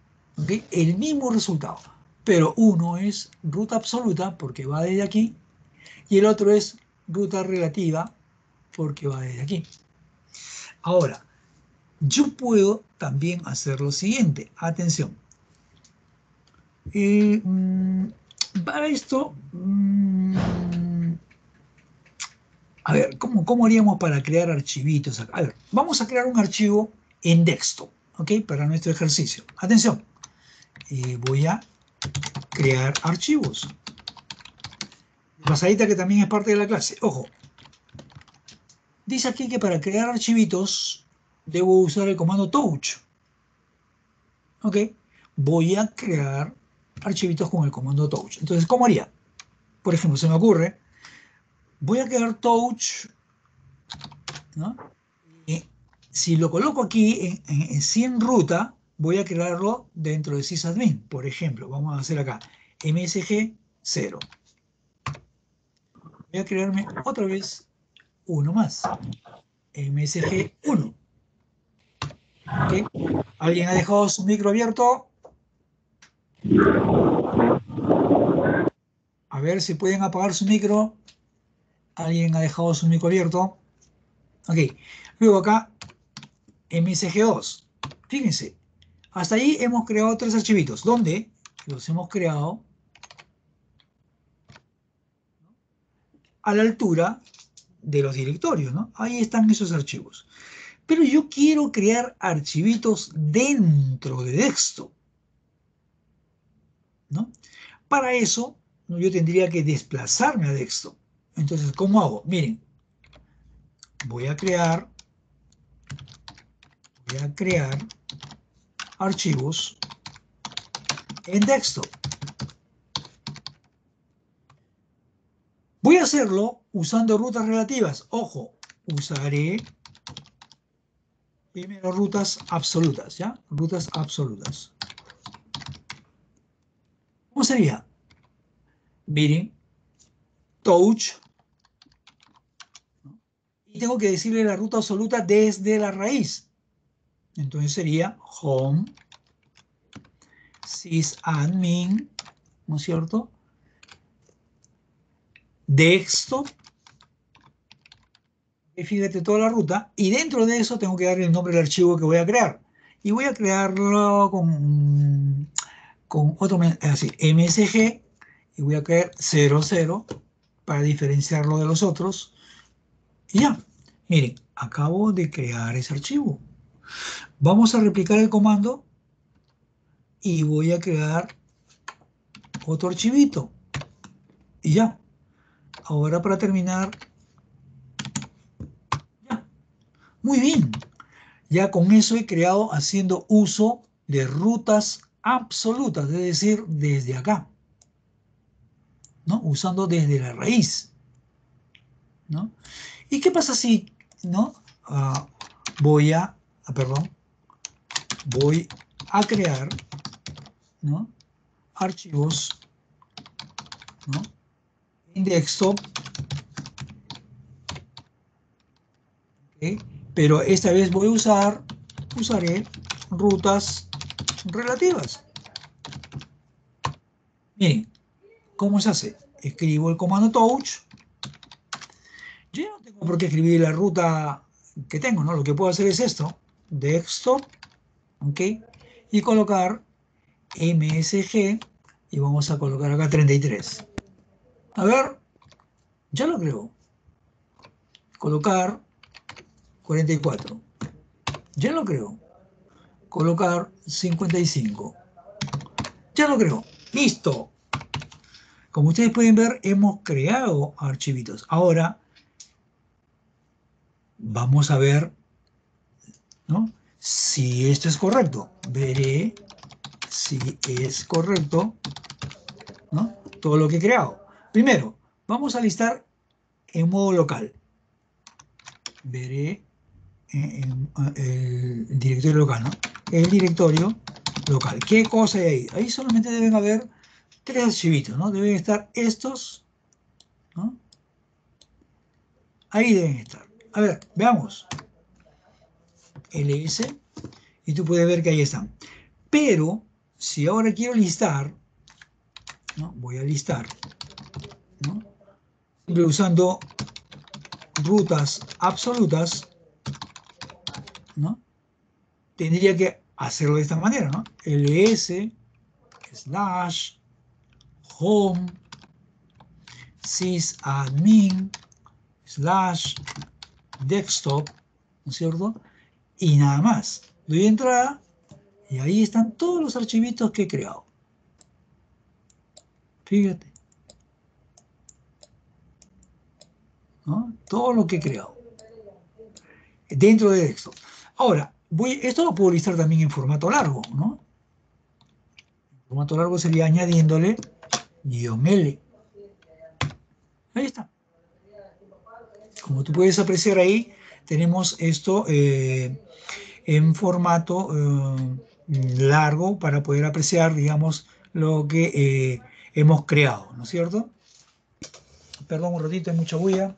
¿Okay? El mismo resultado. Pero uno es ruta absoluta porque va desde aquí y el otro es ruta relativa porque va desde aquí. Ahora, yo puedo también hacer lo siguiente. Atención. Eh, mmm, para esto, mmm, a ver, ¿cómo, ¿cómo haríamos para crear archivitos acá? A ver, vamos a crear un archivo en desktop, ¿ok? Para nuestro ejercicio. Atención. Eh, voy a crear archivos. Pasadita que también es parte de la clase. Ojo. Dice aquí que para crear archivitos debo usar el comando touch. ¿Ok? Voy a crear archivitos con el comando touch. Entonces, ¿cómo haría? Por ejemplo, se me ocurre, voy a crear touch, ¿no? Y si lo coloco aquí en, en, en cien ruta, voy a crearlo dentro de sysadmin. Por ejemplo, vamos a hacer acá msg cero. Voy a crearme otra vez uno más. msg uno. ¿Okay? ¿Alguien ha dejado su micro abierto? A ver si pueden apagar su micro. ¿Alguien ha dejado su micro abierto? Ok. Luego acá, msg dos. Fíjense. Hasta ahí hemos creado tres archivitos. ¿Dónde? Los hemos creado a la altura de los directorios, ¿no? Ahí están esos archivos. Pero yo quiero crear archivitos dentro de desktop, ¿no? Para eso, ¿no? Yo tendría que desplazarme a desktop. Entonces, ¿cómo hago? Miren, voy a crear, voy a crear archivos en desktop. Voy a hacerlo usando rutas relativas. Ojo, usaré primero rutas absolutas, ¿ya? Rutas absolutas. ¿Cómo sería? Miren, touch, ¿no? Y tengo que decirle la ruta absoluta desde la raíz. Entonces sería home sysadmin, ¿no es cierto? Desktop. Y fíjate toda la ruta. Y dentro de eso tengo que darle el nombre del archivo que voy a crear. Y voy a crearlo con, con otro, así, msg. Y voy a crear cero cero para diferenciarlo de los otros. Y ya. Miren, acabo de crear ese archivo. Vamos a replicar el comando y voy a crear otro archivito. Y ya. Ahora para terminar, ya. Muy bien. Ya con eso he creado haciendo uso de rutas absolutas, es decir, desde acá, ¿no? Usando desde la raíz, ¿no? ¿Y qué pasa si, ¿no? Uh, voy a, ah, perdón, voy a crear, ¿no? Archivos, ¿no? En desktop, ¿okay? Pero esta vez voy a usar, usaré rutas relativas. Miren, ¿cómo se hace? Escribo el comando touch. Yo no tengo por qué escribir la ruta que tengo, ¿no? Lo que puedo hacer es esto, desktop, ¿ok? Y colocar msg, y vamos a colocar acá treinta y tres. A ver, ya lo creo. Colocar cuarenta y cuatro. Ya lo creo. Colocar cincuenta y cinco. Ya lo creo. ¡Listo! Como ustedes pueden ver, hemos creado archivitos. Ahora, vamos a ver, ¿no? Si esto es correcto. Veré si es correcto, ¿no? Todo lo que he creado. Primero, vamos a listar en modo local. Veré en, en, el directorio local, ¿no? El directorio local. ¿Qué cosa hay ahí? Ahí solamente deben haber tres archivitos, ¿no? Deben estar estos, ¿no? Ahí deben estar. A ver, veamos. ls, y tú puedes ver que ahí están. Pero, si ahora quiero listar, ¿no? Voy a listar, ¿no? usando rutas absolutas, ¿no? Tendría que hacerlo de esta manera, ¿no? ls slash home sysadmin slash desktop, ¿no es cierto? Y nada más. Doy entrada y ahí están todos los archivitos que he creado. Fíjate, ¿no? Todo lo que he creado dentro de desktop. Ahora, voy, esto lo puedo listar también en formato largo, ¿no? En formato largo sería añadiéndole guión L. Ahí está. Como tú puedes apreciar ahí, tenemos esto eh, en formato eh, largo para poder apreciar, digamos, lo que eh, hemos creado, ¿no es cierto? Perdón un ratito, hay mucha bulla.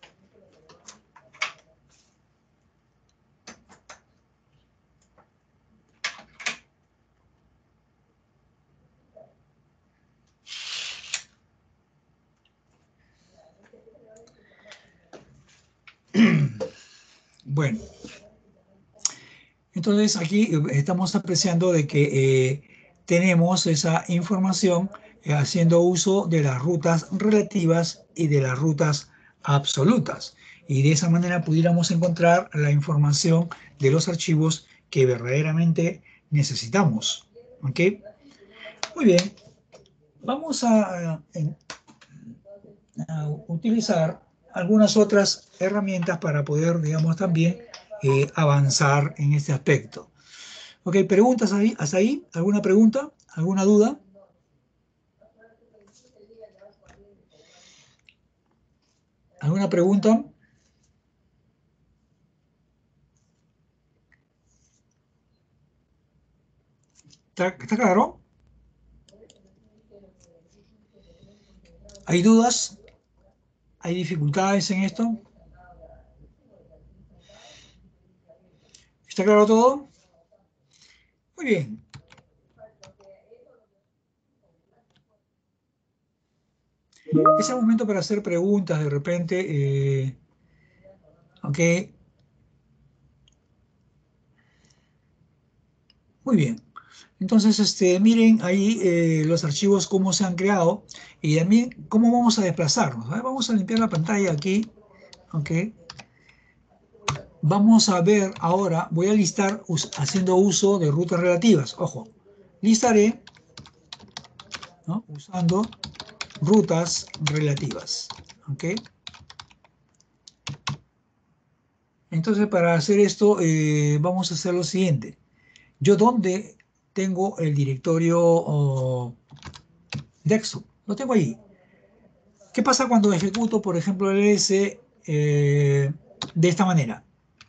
Bueno, entonces aquí estamos apreciando de que eh, tenemos esa información eh, haciendo uso de las rutas relativas y de las rutas absolutas. Y de esa manera pudiéramos encontrar la información de los archivos que verdaderamente necesitamos. ¿Ok? Muy bien. Vamos a, a, a utilizar algunas otras herramientas para poder, digamos, también eh, avanzar en este aspecto. Ok, ¿preguntas ahí, hasta ahí? ¿Alguna pregunta? ¿Alguna duda? ¿Alguna pregunta? ¿Está, está claro? ¿Hay dudas? ¿Hay dificultades en esto? ¿Está claro todo? Muy bien. Es el momento para hacer preguntas de repente. Eh, ok. Muy bien. Entonces, este, miren ahí eh, los archivos cómo se han creado y también cómo vamos a desplazarnos. A ver, vamos a limpiar la pantalla aquí. Ok. Vamos a ver ahora, voy a listar us, haciendo uso de rutas relativas. Ojo, listaré, ¿no?, usando rutas relativas. ¿Ok? Entonces, para hacer esto, eh, vamos a hacer lo siguiente. Yo donde tengo el directorio oh, desktop, lo tengo ahí. ¿Qué pasa cuando ejecuto, por ejemplo, el ls eh, de esta manera?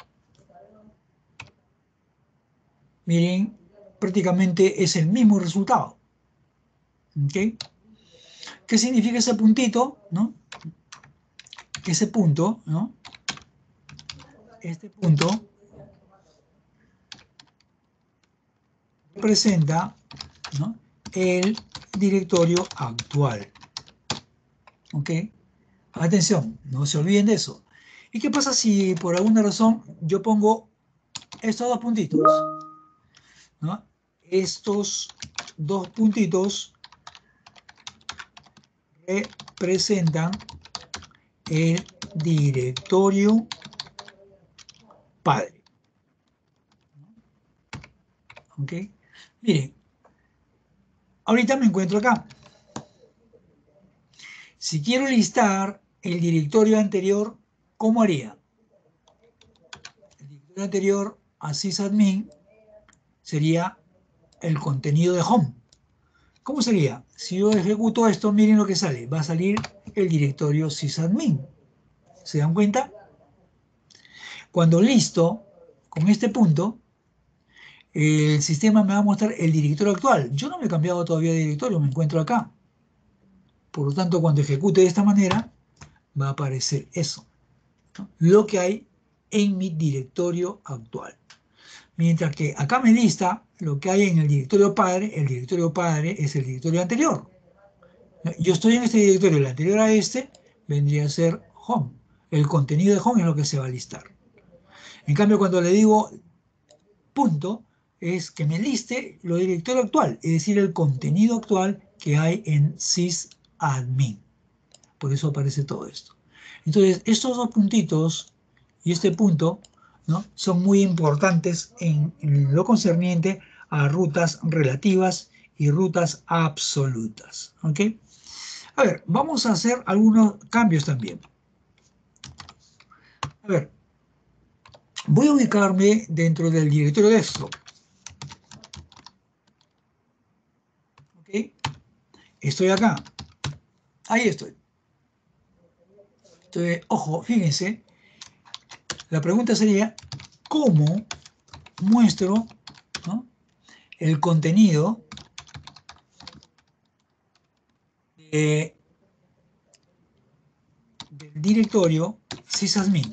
Miren, prácticamente es el mismo resultado. ¿Okay? ¿Qué significa ese puntito? ¿No? Ese punto, ¿no? Este punto representa, ¿no?, el directorio actual. ¿Ok? Atención, no se olviden de eso. ¿Y qué pasa si por alguna razón yo pongo estos dos puntitos? ¿No? Estos dos puntitos representan el directorio padre. ¿Ok? Miren, ahorita me encuentro acá. Si quiero listar el directorio anterior, ¿cómo haría? El directorio anterior a sysadmin sería el contenido de home. ¿Cómo sería? Si yo ejecuto esto, miren lo que sale. Va a salir el directorio sysadmin. ¿Se dan cuenta? Cuando listo con este punto, el sistema me va a mostrar el directorio actual. Yo no me he cambiado todavía de directorio, me encuentro acá. Por lo tanto, cuando ejecute de esta manera, va a aparecer eso, ¿no?, lo que hay en mi directorio actual. Mientras que acá me lista lo que hay en el directorio padre. El directorio padre es el directorio anterior. Yo estoy en este directorio, el anterior a este, vendría a ser home. El contenido de home es lo que se va a listar. En cambio, cuando le digo punto, es que me liste lo directorio actual, es decir, el contenido actual que hay en sysadmin. Por eso aparece todo esto. Entonces, estos dos puntitos y este punto, ¿no?, son muy importantes en, en lo concerniente a rutas relativas y rutas absolutas. ¿Ok? A ver, vamos a hacer algunos cambios también. A ver, voy a ubicarme dentro del directorio desktop. ¿Ok? Estoy acá. Ahí estoy. Entonces, ojo, fíjense, la pregunta sería, ¿cómo muestro, ¿no?, el contenido de, del directorio sysadmin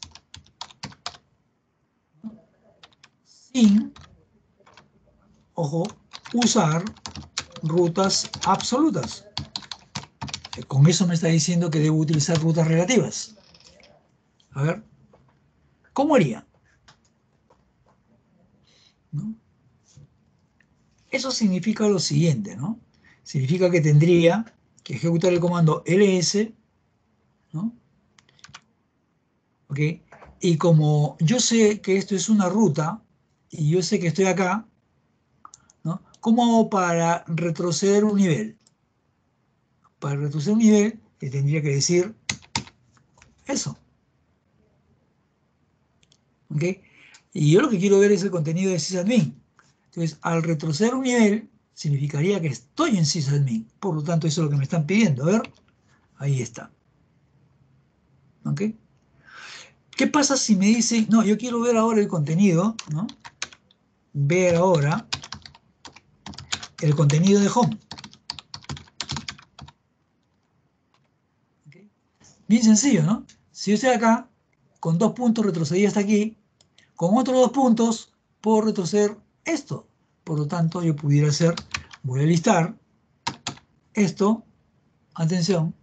sin, ojo, usar rutas absolutas? Con eso me está diciendo que debo utilizar rutas relativas. A ver, ¿cómo haría? ¿No? Eso significa lo siguiente, ¿no? Significa que tendría que ejecutar el comando ls, ¿no? ¿Ok? Y como yo sé que esto es una ruta y yo sé que estoy acá, ¿no?, ¿cómo hago para retroceder un nivel? Para retroceder un nivel le tendría que decir eso. ¿Ok? Y yo lo que quiero ver es el contenido de sysadmin. Entonces, al retroceder un nivel, significaría que estoy en sysadmin. Por lo tanto, eso es lo que me están pidiendo. A ver, ahí está. ¿Ok? ¿Qué pasa si me dicen, no, yo quiero ver ahora el contenido, ¿no? Ver ahora el contenido de home. ¿Ok? Bien sencillo, ¿no? Si yo estoy acá, con dos puntos retrocedí hasta aquí, con otros dos puntos puedo retroceder esto. Por lo tanto, yo pudiera hacer, voy a listar esto, atención,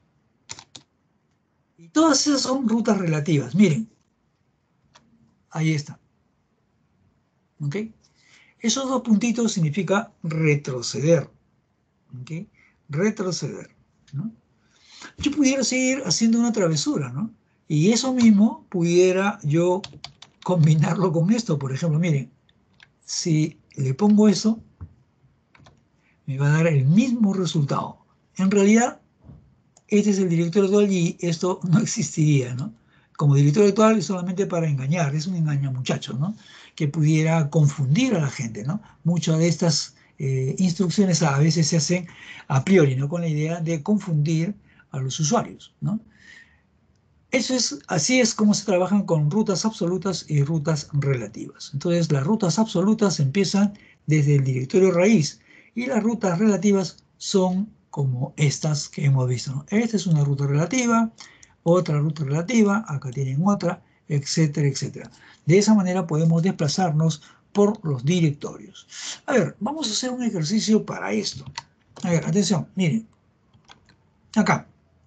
y todas esas son rutas relativas. Miren, ahí está. ¿Ok? Esos dos puntitos significa retroceder. ¿Ok? Retroceder, ¿no? Yo pudiera seguir haciendo una travesura, ¿no? Y eso mismo pudiera yo combinarlo con esto. Por ejemplo, miren, si le pongo eso, me va a dar el mismo resultado. En realidad, este es el directorio actual y esto no existiría, ¿no? Como directorio actual es solamente para engañar, es un engaño muchacho, ¿no? Que pudiera confundir a la gente, ¿no? Muchas de estas eh, instrucciones a veces se hacen a priori, ¿no?, con la idea de confundir a los usuarios, ¿no? Eso es, así es como se trabajan con rutas absolutas y rutas relativas. Entonces, las rutas absolutas empiezan desde el directorio raíz y las rutas relativas son como estas que hemos visto, ¿no? Esta es una ruta relativa, otra ruta relativa, acá tienen otra, etcétera, etcétera. De esa manera podemos desplazarnos por los directorios. A ver, vamos a hacer un ejercicio para esto. A ver, atención, miren. Acá.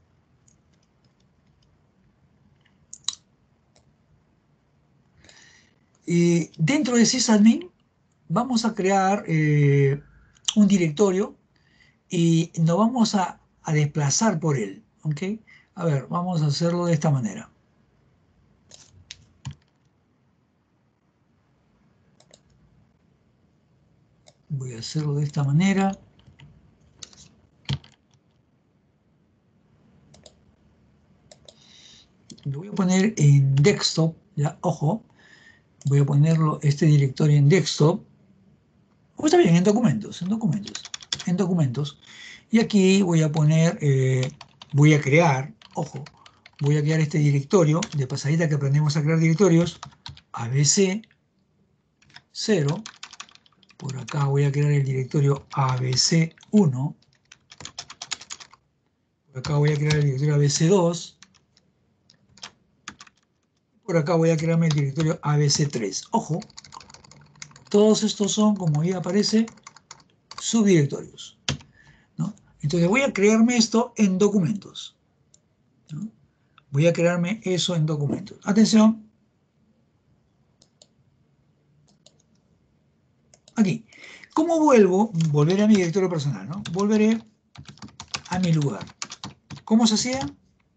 Eh, dentro de sysadmin vamos a crear eh, un directorio y nos vamos a, a desplazar por él. ¿Ok? A ver, vamos a hacerlo de esta manera. Voy a hacerlo de esta manera. Lo voy a poner en desktop, ya, ojo. Voy a ponerlo, este directorio en desktop. O está bien, en documentos, en documentos, en documentos. Y aquí voy a poner, eh, voy a crear, ojo, voy a crear este directorio, de pasadita que aprendemos a crear directorios, A B C cero, por acá voy a crear el directorio A B C uno, por acá voy a crear el directorio A B C dos, por acá voy a crearme el directorio A B C tres. Ojo, todos estos son, como ahí aparece, subdirectorios, ¿no? Entonces voy a crearme esto en documentos. ¿no? Voy a crearme eso en documentos. Atención. Aquí. ¿Cómo vuelvo? Volveré a mi directorio personal, ¿no? Volveré a mi lugar. ¿Cómo se hacía?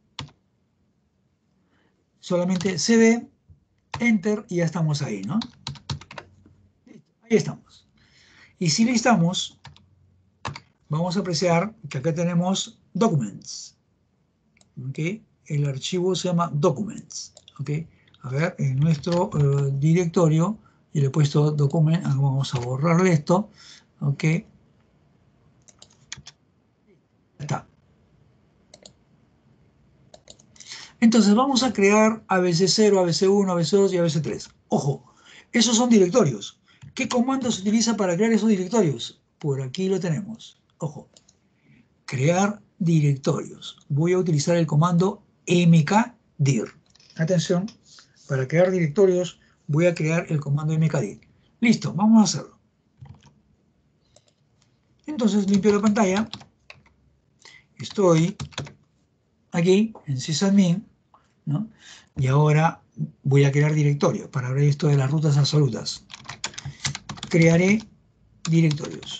Solamente cd, enter y ya estamos ahí, ¿no? Ahí estamos. Y si listamos, vamos a apreciar que acá tenemos documents. ¿Ok? El archivo se llama documents. ¿Ok? A ver, en nuestro uh, directorio, yo le he puesto document, vamos a borrarle esto. ¿Ok? Está. Entonces vamos a crear A B C cero, A B C uno, A B C dos y A B C tres. Ojo, esos son directorios. ¿Qué comando se utiliza para crear esos directorios? Por aquí lo tenemos. Ojo, crear directorios. Voy a utilizar el comando mkdir. Atención, para crear directorios voy a crear el comando mkdir. Listo, vamos a hacerlo. Entonces limpio la pantalla. Estoy aquí en sysadmin, ¿no? Y ahora voy a crear directorios para ver esto de las rutas absolutas. Crearé directorios.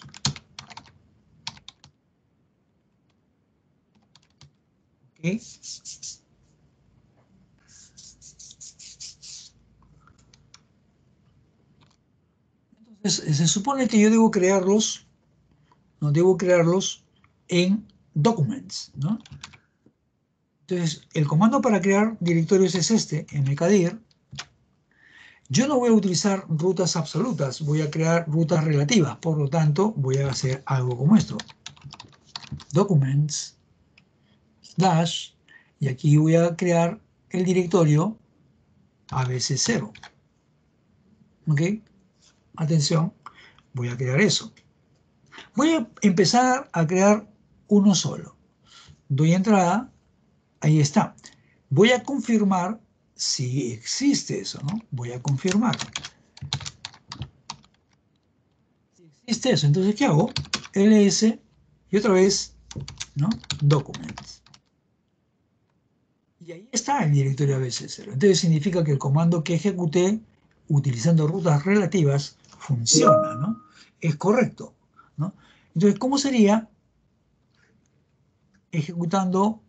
¿Okay? Entonces, se supone que yo debo crearlos, no debo crearlos en documents, ¿no? Entonces, el comando para crear directorios es este, mkdir. Yo no voy a utilizar rutas absolutas, voy a crear rutas relativas, por lo tanto, voy a hacer algo como esto. Documents, slash, y aquí voy a crear el directorio A B C cero. ¿Ok? Atención, voy a crear eso. Voy a empezar a crear uno solo. Doy entrada, ahí está. Voy a confirmar si existe eso, ¿no? Voy a confirmar. Si existe eso, entonces, ¿qué hago? ls y otra vez, ¿no? Documents. Y ahí está el directorio A B C cero. Entonces significa que el comando que ejecuté utilizando rutas relativas funciona, ¿no? Es correcto, ¿no? Entonces, ¿cómo sería ejecutando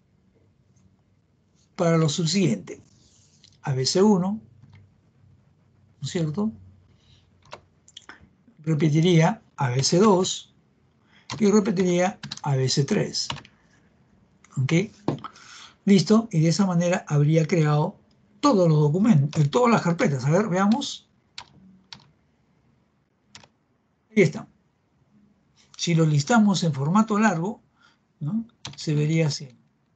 para lo subsiguiente? A B C uno, ¿no es cierto? Repetiría A B C dos y repetiría A B C tres. ¿Ok? Listo, y de esa manera habría creado todos los documentos, todas las carpetas. A ver, veamos. Ahí están. Si lo listamos en formato largo, ¿no? Se vería así.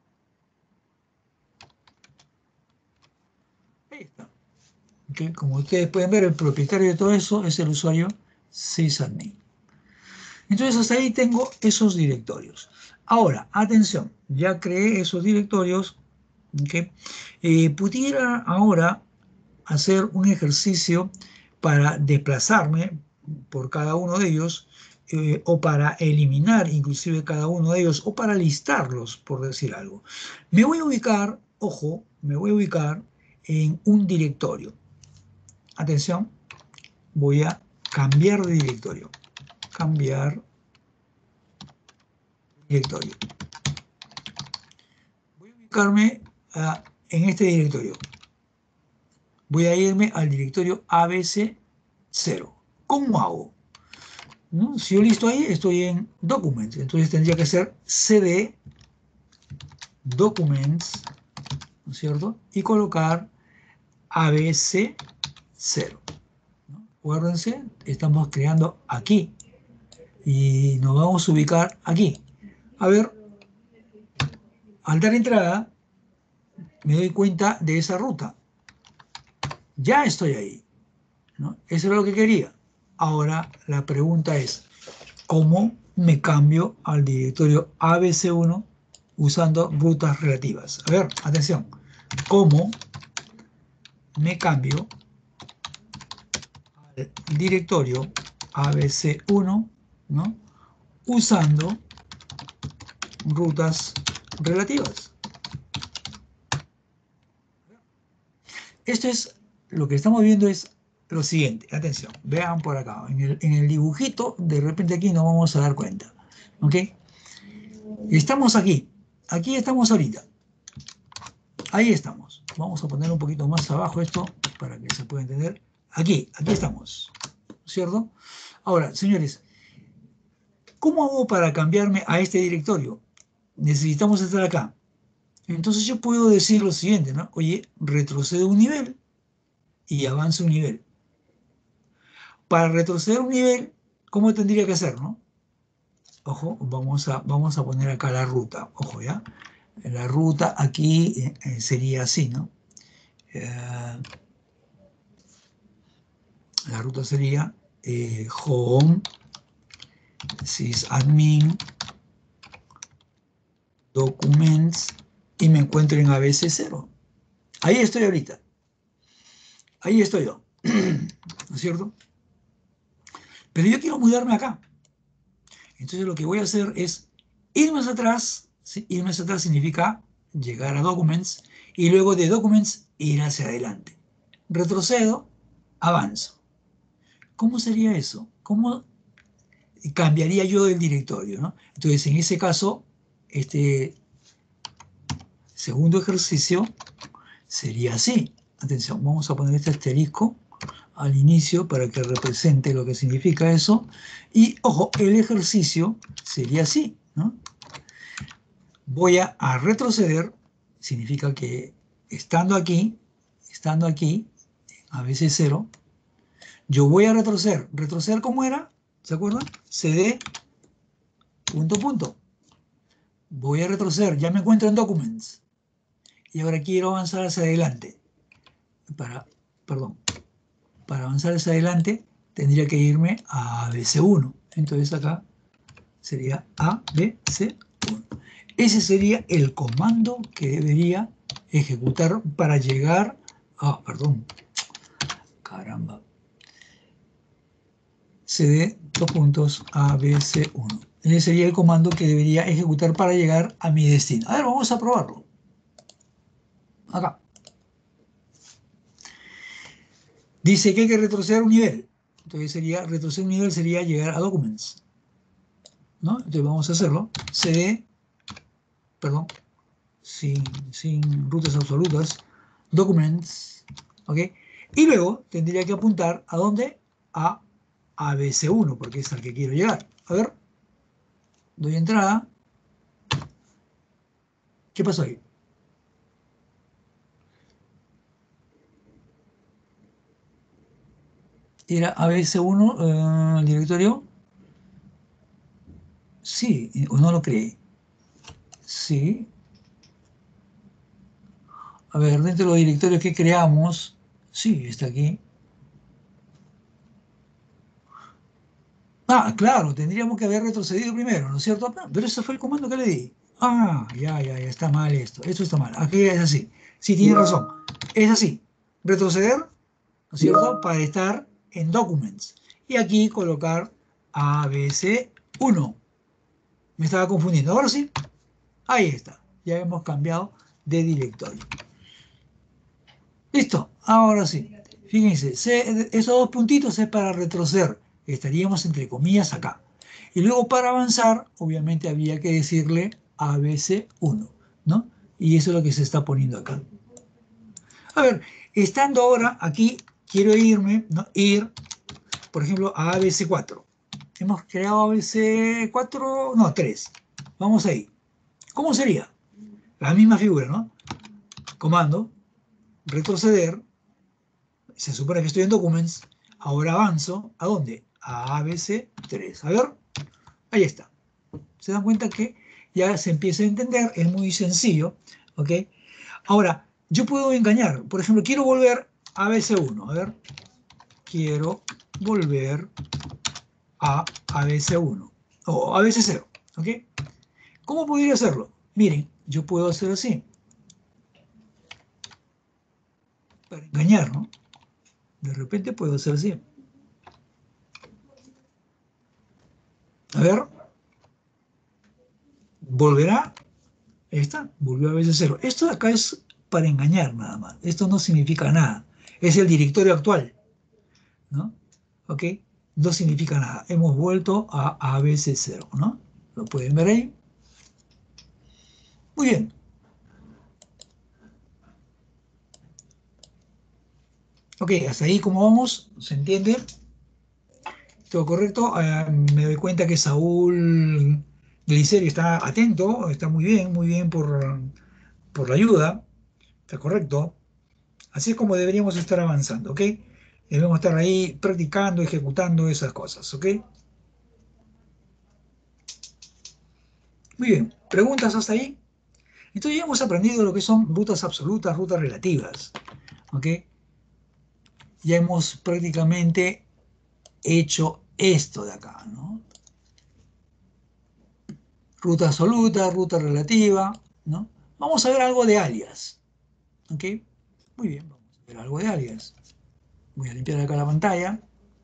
Ahí está. ¿Okay? Como ustedes pueden ver, el propietario de todo eso es el usuario sysadmin. Entonces hasta ahí tengo esos directorios. Ahora, atención, ya creé esos directorios. ¿Okay? Eh, pudiera ahora hacer un ejercicio para desplazarme por cada uno de ellos, eh, o para eliminar inclusive cada uno de ellos, o para listarlos, por decir algo. Me voy a ubicar, ojo, me voy a ubicar en un directorio. Atención, voy a cambiar de directorio. Cambiar directorio. Voy a ubicarme uh, en este directorio. Voy a irme al directorio A B C cero. ¿Cómo hago? ¿No? Si yo listo ahí, estoy en Documents. Entonces tendría que ser cd Documents, ¿no es cierto? Y colocar A B C cero. ¿No? Acuérdense, estamos creando aquí. Y nos vamos a ubicar aquí. A ver, al dar entrada, me doy cuenta de esa ruta. Ya estoy ahí, ¿no? Eso era lo que quería. Ahora la pregunta es, ¿cómo me cambio al directorio A B C uno usando rutas relativas? A ver, atención. ¿Cómo me cambio al directorio A B C uno, ¿no? Usando rutas relativas? Esto es, lo que estamos viendo es lo siguiente. Atención, vean por acá. En el, en el dibujito, de repente aquí nos vamos a dar cuenta. ¿Ok? Estamos aquí. Aquí estamos ahorita. Ahí estamos. Vamos a poner un poquito más abajo esto para que se pueda entender. Aquí, aquí estamos. ¿Cierto? Ahora, señores, ¿cómo hago para cambiarme a este directorio? Necesitamos estar acá. Entonces yo puedo decir lo siguiente, ¿no? Oye, retrocedo un nivel y avanzo un nivel. Para retroceder un nivel, ¿cómo tendría que hacer, no? Ojo, vamos a, vamos a poner acá la ruta. Ojo, ¿ya? La ruta aquí eh, sería así, ¿no? Eh, la ruta sería eh, home, sysadmin, documents, y me encuentro en A B C cero. Ahí estoy ahorita. Ahí estoy yo. ¿No es cierto? Pero yo quiero mudarme acá. Entonces lo que voy a hacer es irme hacia atrás. ¿Sí? Irme hacia atrás significa llegar a Documents y luego de Documents ir hacia adelante. Retrocedo, avanzo. ¿Cómo sería eso? ¿Cómo cambiaría yo el directorio, ¿no? Entonces, en ese caso, este segundo ejercicio sería así. Atención, vamos a poner este asterisco al inicio para que represente lo que significa eso. Y, ojo, el ejercicio sería así, ¿no? Voy a, a retroceder, significa que estando aquí, estando aquí, a veces cero, yo voy a retroceder. ¿Retroceder cómo era? ¿Se acuerdan? cd, punto, punto. Voy a retroceder, ya me encuentro en Documents. Y ahora quiero avanzar hacia adelante. Para, perdón, para avanzar hacia adelante tendría que irme a A B C uno. Entonces acá sería A B C uno. Ese sería el comando que debería ejecutar para llegar a, perdón, caramba, cd dos puntos A B C uno. Ese sería el comando que debería ejecutar para llegar a mi destino. A ver, vamos a probarlo. Acá. Dice que hay que retroceder un nivel. Entonces sería, retroceder un nivel sería llegar a Documents, ¿no? Entonces vamos a hacerlo. cd, perdón, sin, sin rutas absolutas, Documents, ¿ok? Y luego tendría que apuntar a dónde, a A B C uno, porque es al que quiero llegar. A ver, doy entrada. ¿Qué pasó ahí? ¿Era A B C uno eh, el directorio? Sí, o no lo creé. Sí. A ver, dentro de los directorios que creamos, sí, está aquí. Ah, claro, tendríamos que haber retrocedido primero, ¿no es cierto? Pero ese fue el comando que le di. Ah, ya, ya, ya, está mal esto. Esto está mal. Aquí es así. Sí, tiene razón. Es así. Retroceder, ¿no es cierto? Para estar en Documents. Y aquí colocar A B C uno. Me estaba confundiendo. Ahora sí, ahí está. Ya hemos cambiado de directorio. Listo, ahora sí. Fíjense, se, esos dos puntitos es para retroceder. Estaríamos entre comillas acá. Y luego para avanzar, obviamente había que decirle A B C uno, ¿no? Y eso es lo que se está poniendo acá. A ver, estando ahora aquí, quiero irme, ¿no? Ir, por ejemplo, a A B C cuatro. Hemos creado A B C cuatro, no, tres. Vamos ahí. ¿Cómo sería? La misma figura, ¿no? Comando, retroceder. Se supone que estoy en Documents. Ahora avanzo. ¿A dónde? A A B C tres. A ver. Ahí está. Se dan cuenta que ya se empieza a entender. Es muy sencillo. ¿Ok? Ahora, yo puedo engañar. Por ejemplo, quiero volver a A B C uno. A ver. Quiero volver a A B C uno. O A B C cero. ¿Ok? ¿Cómo podría hacerlo? Miren, yo puedo hacer así. Para engañar, ¿no? De repente puedo hacer así. A ver. Volverá. Ahí está. Volvió a A B C cero. Esto de acá es para engañar nada más. Esto no significa nada. Es el directorio actual, ¿no? ¿Ok? No significa nada. Hemos vuelto a A B C cero, ¿no? Lo pueden ver ahí. Muy bien. Ok, hasta ahí como vamos, ¿se entiende? ¿Todo correcto? Eh, me doy cuenta que Saúl Gliceri está atento, está muy bien, muy bien por, por la ayuda, está correcto. Así es como deberíamos estar avanzando, ¿ok? Debemos estar ahí practicando, ejecutando esas cosas, ¿ok? Muy bien, ¿preguntas hasta ahí? Entonces ya hemos aprendido lo que son rutas absolutas, rutas relativas, ¿ok? Ya hemos prácticamente hecho esto de acá, ¿no? Ruta absoluta, ruta relativa, ¿no? Vamos a ver algo de alias, ¿ok? Muy bien, vamos a ver algo de alias. Voy a limpiar acá la pantalla.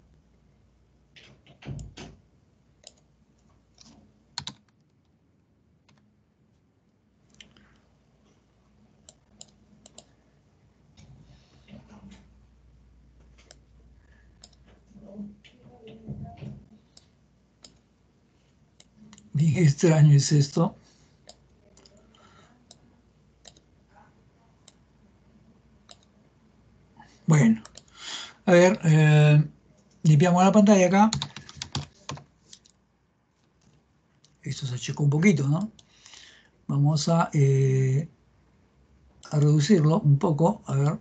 Bien extraño es esto. Bueno, a ver, eh, limpiamos la pantalla acá. Esto se achicó un poquito, ¿no? Vamos a, eh, a reducirlo un poco. A ver.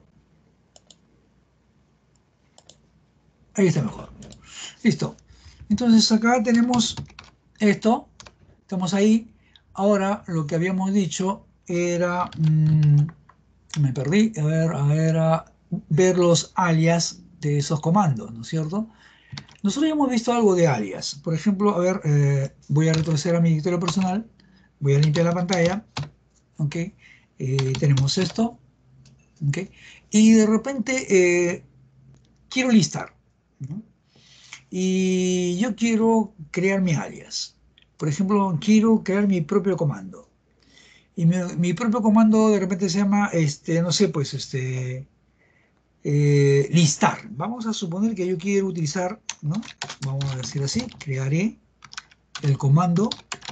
Ahí está mejor. Listo. Entonces acá tenemos esto. Estamos ahí. Ahora lo que habíamos dicho era... Mmm, me perdí. A ver, a ver, a ver los alias de esos comandos, ¿no es cierto? Nosotros ya hemos visto algo de alias. Por ejemplo, a ver, eh, voy a retroceder a mi directorio personal. Voy a limpiar la pantalla. ¿Ok? Eh, tenemos esto. ¿Ok? Y de repente eh, quiero listar, ¿no? Y yo quiero crear mi alias. Por ejemplo, quiero crear mi propio comando. Y mi, mi propio comando de repente se llama, este, no sé, pues, este, eh, listar. Vamos a suponer que yo quiero utilizar, ¿no? Vamos a decir así, crearé el comando,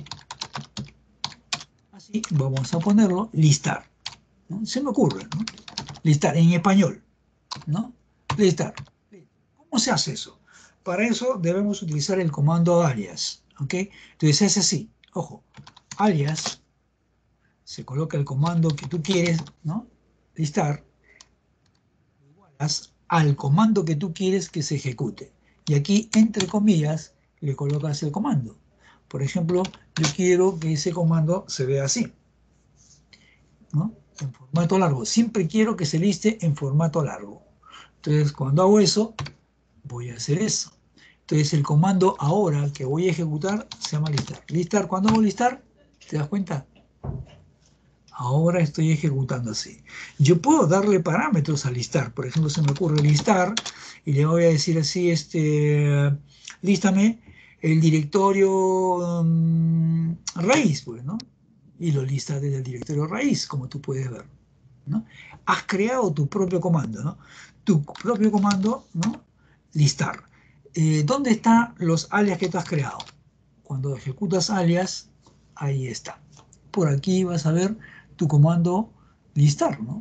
así, vamos a ponerlo, listar, ¿no? Se me ocurre, ¿no? Listar en español, ¿no? Listar. ¿Cómo se hace eso? Para eso debemos utilizar el comando alias, ¿ok? Entonces es así, ojo, alias, se coloca el comando que tú quieres, ¿no? Listar, igualas al comando que tú quieres que se ejecute. Y aquí, entre comillas, le colocas el comando. Por ejemplo, yo quiero que ese comando se vea así, ¿no? En formato largo. Siempre quiero que se liste en formato largo. Entonces, cuando hago eso, voy a hacer eso. Entonces el comando ahora que voy a ejecutar se llama listar. Listar, cuando hago listar, ¿te das cuenta? Ahora estoy ejecutando así. Yo puedo darle parámetros a listar. Por ejemplo, se me ocurre listar y le voy a decir así, este, lístame el directorio um, raíz, pues, ¿no? Y lo lista desde el directorio raíz, como tú puedes ver, ¿no? Has creado tu propio comando, ¿no? Tu propio comando, ¿no? Listar. Eh, ¿Dónde están los alias que tú has creado? Cuando ejecutas alias, ahí está. Por aquí vas a ver tu comando listar, ¿no?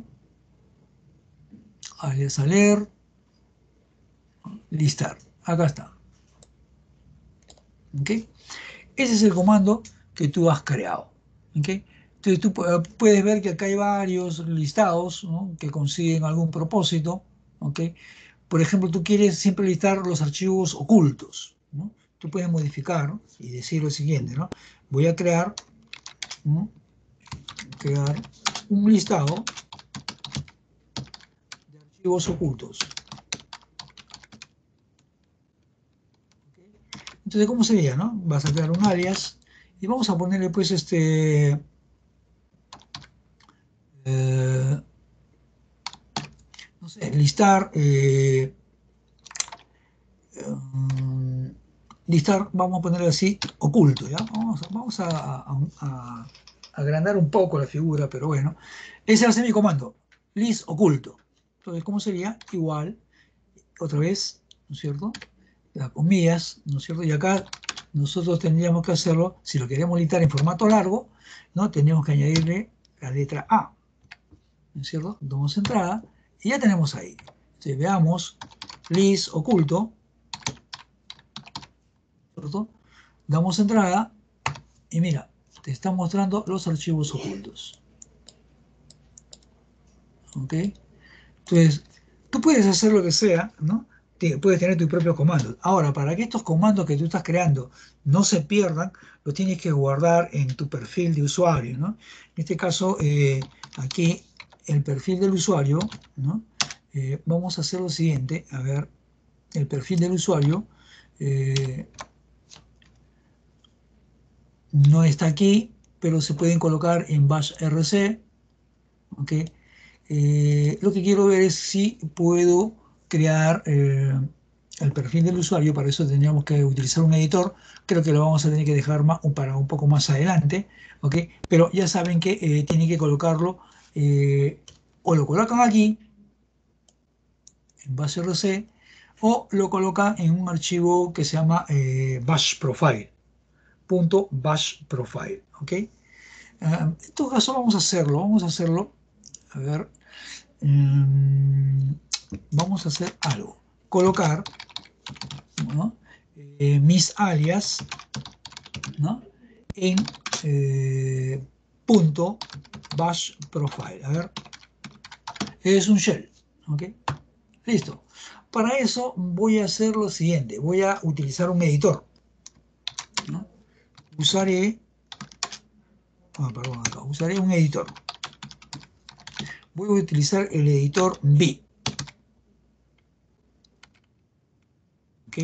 Alias alert, listar. Acá está. ¿Ok? Ese es el comando que tú has creado. ¿Ok? Entonces tú puedes ver que acá hay varios listados, ¿no? Que consiguen algún propósito. ¿Ok? Por ejemplo, tú quieres siempre listar los archivos ocultos, ¿no? Tú puedes modificar, ¿no? Y decir lo siguiente, ¿no? Voy a crear, ¿no? crear un listado de archivos ocultos. Entonces, ¿cómo sería, no? Vas a crear un alias y vamos a ponerle, pues, este... Eh, no sé, listar... Eh, um, listar, vamos a ponerle así, oculto, ¿ya? Vamos, vamos a, a, a agrandar un poco la figura, pero bueno. Ese va a ser mi comando. list oculto. Entonces, ¿cómo sería? Igual, otra vez, ¿no es cierto? Las comillas, ¿no es cierto? Y acá nosotros tendríamos que hacerlo, si lo queremos listar en formato largo, ¿no? Tendríamos que añadirle la letra A, ¿no es cierto? Damos entrada y ya tenemos ahí. Entonces, veamos, list oculto, ¿cierto? Damos entrada y mira, te está mostrando los archivos ocultos. ¿Ok? Entonces, tú puedes hacer lo que sea, ¿no? Puedes tener tus propios comandos. Ahora, para que estos comandos que tú estás creando no se pierdan, los tienes que guardar en tu perfil de usuario, ¿no? En este caso, eh, aquí, el perfil del usuario, ¿no? Eh, vamos a hacer lo siguiente, a ver, el perfil del usuario eh, no está aquí, pero se pueden colocar en bash R C, ¿ok? Eh, lo que quiero ver es si puedo crear eh, el perfil del usuario. Para eso tendríamos que utilizar un editor. Creo que lo vamos a tener que dejar más, para un poco más adelante, ¿ok? Pero ya saben que eh, tienen que colocarlo eh, o lo colocan aquí en base R C o lo colocan en un archivo que se llama eh, bash profile, punto bash profile, ¿ok? Uh, en todo caso vamos a hacerlo, vamos a hacerlo, a ver, um, vamos a hacer algo, colocar, ¿no? eh, mis alias, ¿no? En eh, punto bash profile, a ver, es un shell, ¿ok? Listo. Para eso voy a hacer lo siguiente, voy a utilizar un editor, ¿no? Usaré, ah, perdón, acá, usaré un editor. Voy a utilizar el editor V. ¿Ok?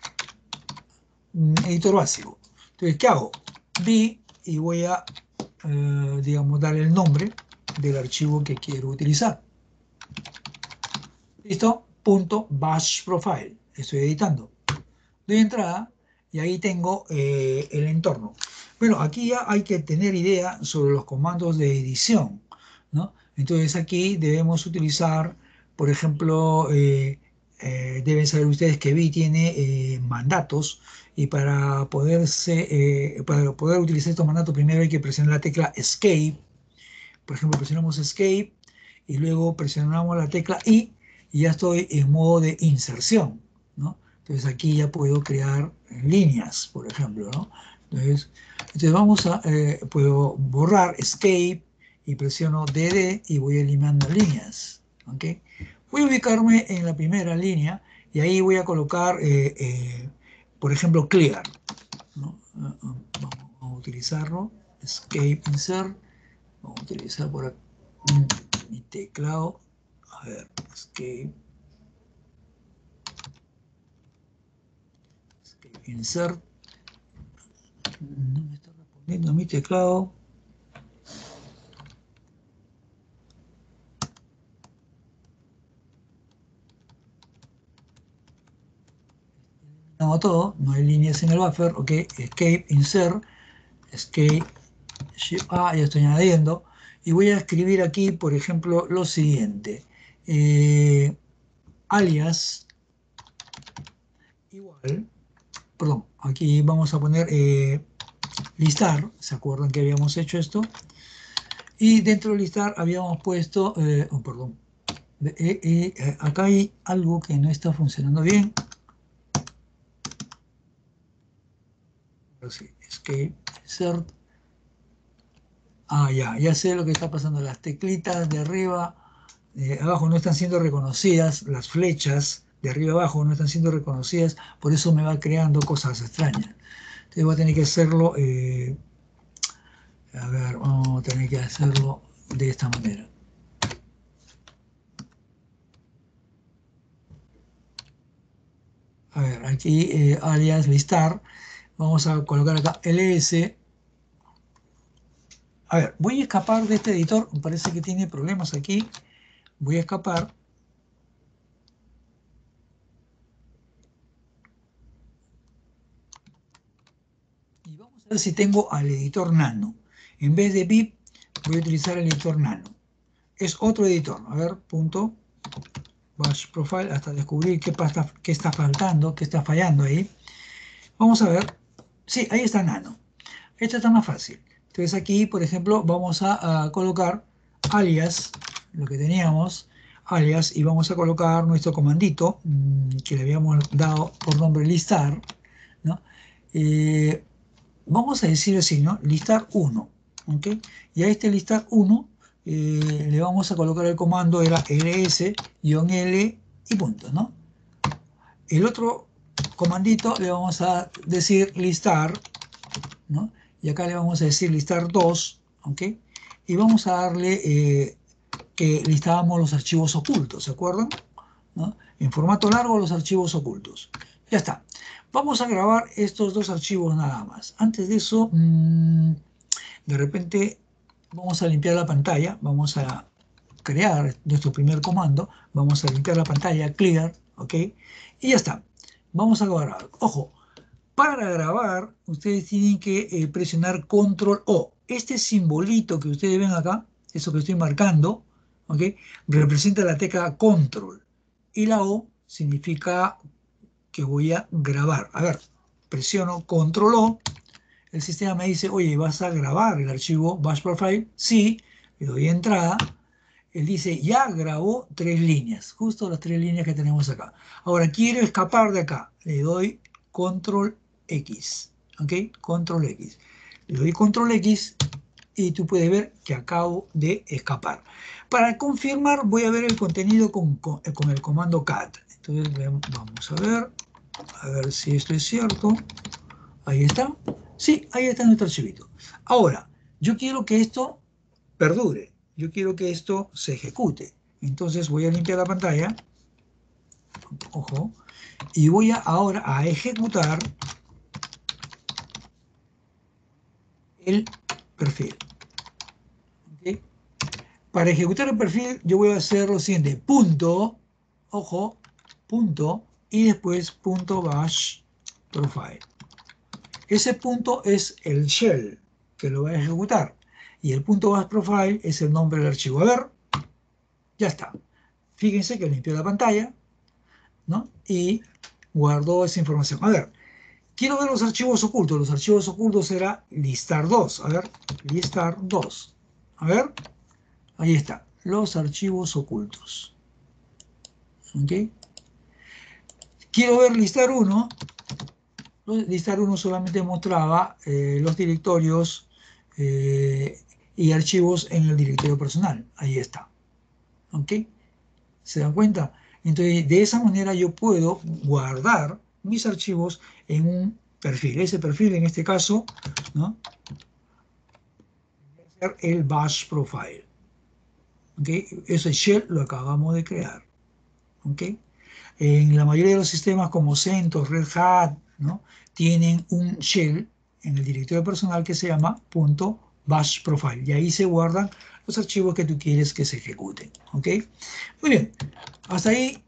Un editor básico. Entonces, ¿qué hago? V y voy a, eh, digamos, dar el nombre del archivo que quiero utilizar. ¿Listo? Punto bash profile. Estoy editando. Doy entrada y ahí tengo eh, el entorno. Bueno, aquí ya hay que tener idea sobre los comandos de edición, ¿no? Entonces aquí debemos utilizar, por ejemplo, eh, eh, deben saber ustedes que V tiene eh, mandatos y para, poderse, eh, para poder utilizar estos mandatos primero hay que presionar la tecla Escape. Por ejemplo, presionamos Escape y luego presionamos la tecla I y ya estoy en modo de inserción, ¿no? Entonces aquí ya puedo crear líneas, por ejemplo, ¿no? Entonces, entonces vamos a, eh, puedo borrar Escape y presiono D D y voy eliminando líneas, ¿ok? Voy a ubicarme en la primera línea y ahí voy a colocar, eh, eh, por ejemplo, Clear, ¿no? Vamos a utilizarlo, Escape, Insert. Vamos a utilizar por aquí mi teclado. A ver, escape, escape insert. No me está respondiendo mi teclado. No, todo, no hay líneas en el buffer. Ok, escape insert, escape shift A, ya estoy añadiendo. Y voy a escribir aquí, por ejemplo, lo siguiente. Eh, alias igual, perdón, aquí vamos a poner eh, listar, ¿se acuerdan que habíamos hecho esto? Y dentro del listar habíamos puesto, eh, oh, perdón, eh, eh, eh, acá hay algo que no está funcionando bien. Sí, escape, insert. Ah, ya, ya sé lo que está pasando. Las teclitas de arriba, de abajo no están siendo reconocidas, las flechas de arriba abajo no están siendo reconocidas, por eso me va creando cosas extrañas. Entonces voy a tener que hacerlo, eh, a ver, vamos a tener que hacerlo de esta manera. A ver, aquí eh, alias listar, vamos a colocar acá ls. A ver, voy a escapar de este editor, me parece que tiene problemas aquí. Voy a escapar. Y vamos a ver si tengo al editor nano. En vez de pip, voy a utilizar el editor nano. es otro editor. A ver, punto bash profile, hasta descubrir qué, pasa, qué está faltando, qué está fallando ahí. Vamos a ver. Sí, ahí está nano. Esto está más fácil. Entonces aquí, por ejemplo, vamos a, a colocar alias, lo que teníamos, alias, y vamos a colocar nuestro comandito, mmm, que le habíamos dado por nombre listar, ¿no? Eh, vamos a decir así, ¿no? Listar uno, ¿ok? Y a este listar uno eh, le vamos a colocar el comando, era ls-l y punto, ¿no? El otro comandito le vamos a decir listar, ¿no? Y acá le vamos a decir listar dos, ¿ok? Y vamos a darle eh, que listábamos los archivos ocultos, ¿se acuerdan? ¿No? En formato largo los archivos ocultos. Ya está. Vamos a grabar estos dos archivos nada más. Antes de eso, mmm, de repente vamos a limpiar la pantalla, vamos a crear nuestro primer comando, vamos a limpiar la pantalla, clear, ¿ok? Y ya está. Vamos a grabar. Ojo, para grabar, ustedes tienen que eh, presionar control O. Este simbolito que ustedes ven acá, eso que estoy marcando, ¿ok? Representa la tecla control. Y la O significa que voy a grabar. A ver, presiono control O. El sistema me dice, oye, ¿vas a grabar el archivo bash profile? Sí, le doy entrada. Él dice, ya grabó tres líneas, justo las tres líneas que tenemos acá. Ahora quiero escapar de acá. Le doy control X, ¿ok? control X. Le doy control X y tú puedes ver que acabo de escapar. Para confirmar voy a ver el contenido con, con, con el comando cat. Entonces vamos a ver, a ver si esto es cierto. Ahí está. Sí, ahí está nuestro archivito. Ahora, yo quiero que esto perdure. Yo quiero que esto se ejecute. Entonces voy a limpiar la pantalla. Ojo. Y voy a, ahora a ejecutar el perfil. ¿Okay? Para ejecutar el perfil yo voy a hacer lo siguiente. Punto, ojo, punto, y después punto bash profile. Ese punto es el shell que lo va a ejecutar. Y el punto bash profile es el nombre del archivo. A ver, ya está. Fíjense que limpió la pantalla, ¿no? Y guardó esa información. A ver, quiero ver los archivos ocultos. Los archivos ocultos era listar dos. A ver, listar dos. A ver, ahí está. Los archivos ocultos. ¿Ok? Quiero ver listar uno. Listar uno solamente mostraba eh, los directorios eh, y archivos en el directorio personal. Ahí está. ¿Ok? ¿Se dan cuenta? Entonces, de esa manera yo puedo guardar mis archivos en un perfil. Ese perfil, en este caso, ¿no? Ser el bash profile. ¿Okay? Ese shell lo acabamos de crear. ¿Okay? En la mayoría de los sistemas como CentOS, Red Hat, ¿no? Tienen un shell en el directorio personal que se llama .bash profile. Y ahí se guardan los archivos que tú quieres que se ejecuten. ¿Ok? Muy bien. Hasta ahí,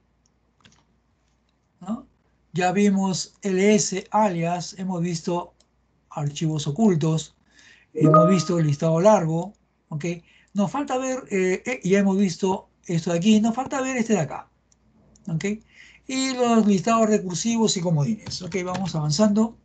¿no? Ya vimos ls, alias, hemos visto archivos ocultos, hemos visto el listado largo, ¿ok? Nos falta ver, eh, eh, ya hemos visto esto de aquí, nos falta ver este de acá, ¿ok? Y los listados recursivos y comodines, ¿ok? Vamos avanzando.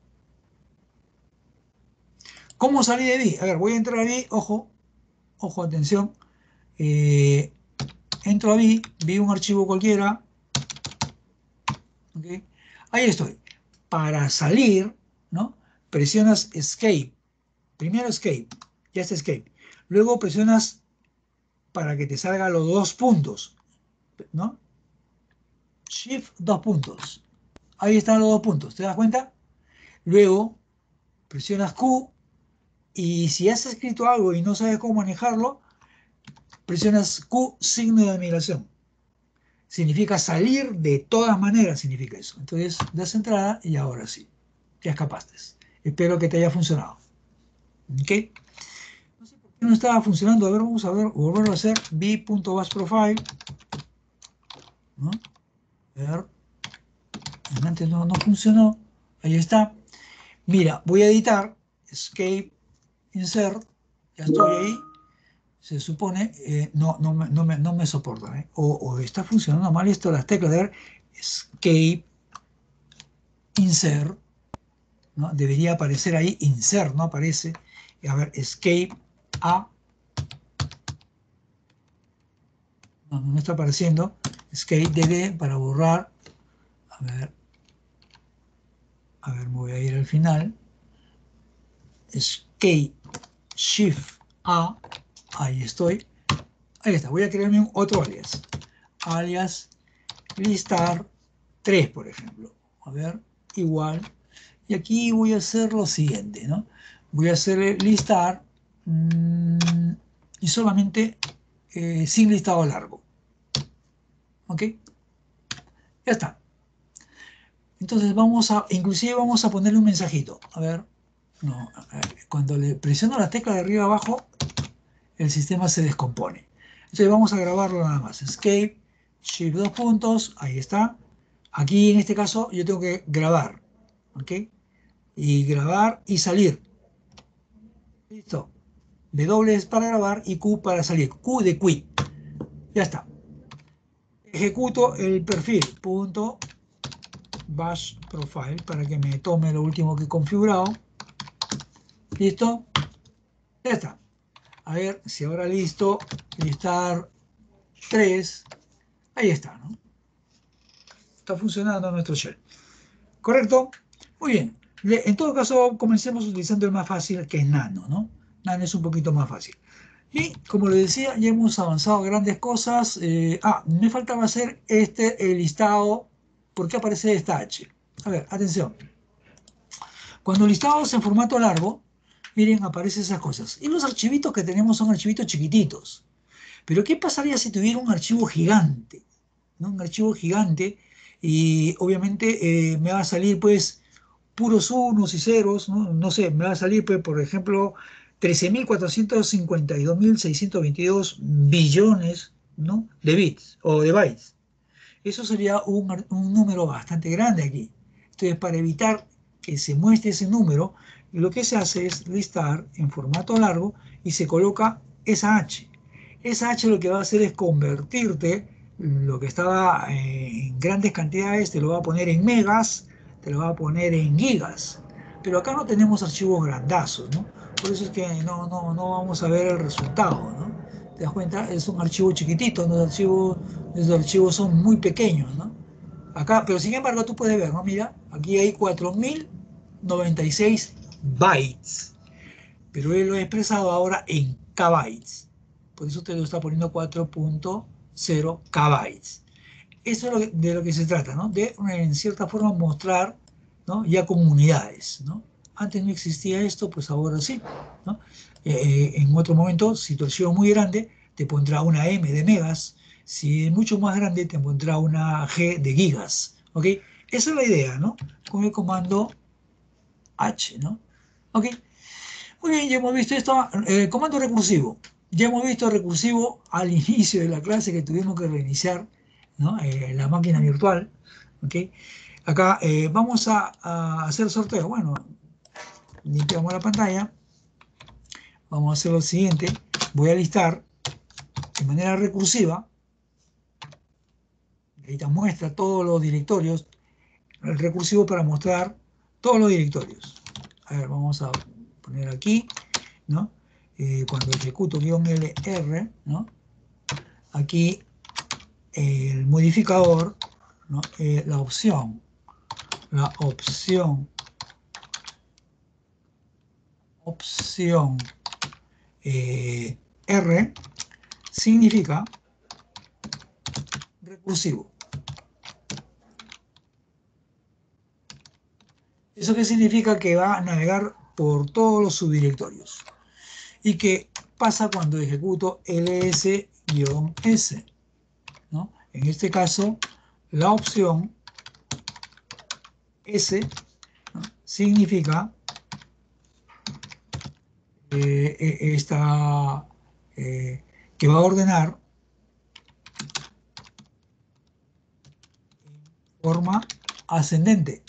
¿Cómo salí de B? A ver, voy a entrar a B, ojo, ojo, atención. Eh, entro a B, vi un archivo cualquiera, ¿ok? Ahí estoy. Para salir, ¿no? Presionas Escape. Primero Escape, ya está Escape. Luego presionas para que te salgan los dos puntos, ¿no? Shift, dos puntos. Ahí están los dos puntos, ¿te das cuenta? Luego presionas Q y si has escrito algo y no sabes cómo manejarlo, presionas Q, signo de admiración. Significa salir de todas maneras, significa eso. Entonces das entrada y ahora sí, ya escapaste. Espero que te haya funcionado. ¿Ok? No sé por qué no estaba funcionando. A ver, vamos a ver, volverlo a hacer. b.bashprofile. ¿No? A ver. Antes no, no funcionó. Ahí está. Mira, voy a editar. Escape, insert. Ya estoy ahí. se supone, eh, no, no, me, no, me, no me soporta, ¿eh? o, o está funcionando mal esto, las teclas de ver, escape, insert, ¿no? Debería aparecer ahí, insert, no aparece, a ver, escape, A, no, no está apareciendo, escape, D D, para borrar, a ver, a ver, me voy a ir al final, escape, shift, A, ahí estoy, ahí está, voy a crearme un otro alias, alias, listar tres, por ejemplo, a ver, igual, y aquí voy a hacer lo siguiente, ¿no? Voy a hacer listar mmm, y solamente eh, sin listado largo. ¿Ok? Ya está. Entonces vamos a, inclusive vamos a ponerle un mensajito. A ver, no, a ver, cuando le presiono la tecla de arriba abajo, el sistema se descompone. Entonces vamos a grabarlo nada más. Escape, Shift dos puntos, ahí está. Aquí en este caso yo tengo que grabar. ¿Ok? Y grabar y salir. Listo. W es para grabar y Q para salir. Q de quit. Ya está. Ejecuto el perfil. Punto bash profile para que me tome lo último que he configurado. Listo. Ya está. A ver si ahora listo. Listar tres. Ahí está, ¿no? Está funcionando nuestro shell. ¿Correcto? Muy bien. En todo caso, comencemos utilizando el más fácil, que es Nano, ¿no? Nano es un poquito más fácil. Y como les decía, ya hemos avanzado grandes cosas. Eh, ah, me faltaba hacer este el listado. ¿Por qué aparece esta H? A ver, atención. Cuando el listado es en formato largo, miren, aparecen esas cosas. Y los archivitos que tenemos son archivitos chiquititos. Pero ¿qué pasaría si tuviera un archivo gigante? ¿No? Un archivo gigante y obviamente eh, me va a salir pues puros unos y ceros, ¿no? No sé, me va a salir pues por ejemplo trece mil cuatrocientos cincuenta y dos mil seiscientos veintidós billones, ¿no? De bits o de bytes. Eso sería un, un número bastante grande aquí. Entonces, para evitar que se muestre ese número, lo que se hace es listar en formato largo y se coloca esa H. Esa H lo que va a hacer es convertirte lo que estaba eh, en grandes cantidades, te lo va a poner en megas, te lo va a poner en gigas. Pero acá no tenemos archivos grandazos, ¿no? Por eso es que no, no, no vamos a ver el resultado, ¿no? ¿Te das cuenta? Es un archivo chiquitito, los archivos, los archivos son muy pequeños, ¿no? Acá, pero sin embargo tú puedes ver, ¿no? Mira, aquí hay cuatro mil noventa y seis bytes, pero él lo ha expresado ahora en kbytes. Por eso te lo está poniendo cuatro punto cero kbytes. Eso es lo que, de lo que se trata, ¿no? De, en cierta forma, mostrar, ¿no? Ya como unidades, ¿no? Antes no existía esto, pues ahora sí, ¿no? Eh, en otro momento, si tu archivo es muy grande, te pondrá una M de megas. Si es mucho más grande, te pondrá una G de gigas, ¿ok? Esa es la idea, ¿no? Con el comando H, ¿no? ¿Ok? Muy bien, ya hemos visto esto. Eh, comando recursivo. Ya hemos visto recursivo al inicio de la clase que tuvimos que reiniciar, ¿no? Eh, la máquina virtual. ¿Okay? Acá eh, vamos a, a hacer sorteo. Bueno, limpiamos la pantalla. Vamos a hacer lo siguiente. Voy a listar de manera recursiva. Ahí te muestra todos los directorios. El recursivo para mostrar todos los directorios. A ver, vamos a poner aquí, ¿no? Eh, cuando ejecuto guión L R, ¿no? Aquí eh, el modificador, ¿no? Eh, la opción, la opción, opción eh, R significa recursivo. ¿Eso qué significa? Que va a navegar por todos los subdirectorios. ¿Y qué pasa cuando ejecuto ls-s? ¿No? En este caso, la opción S, ¿no? Significa eh, esta, eh, que va a ordenar en forma ascendente.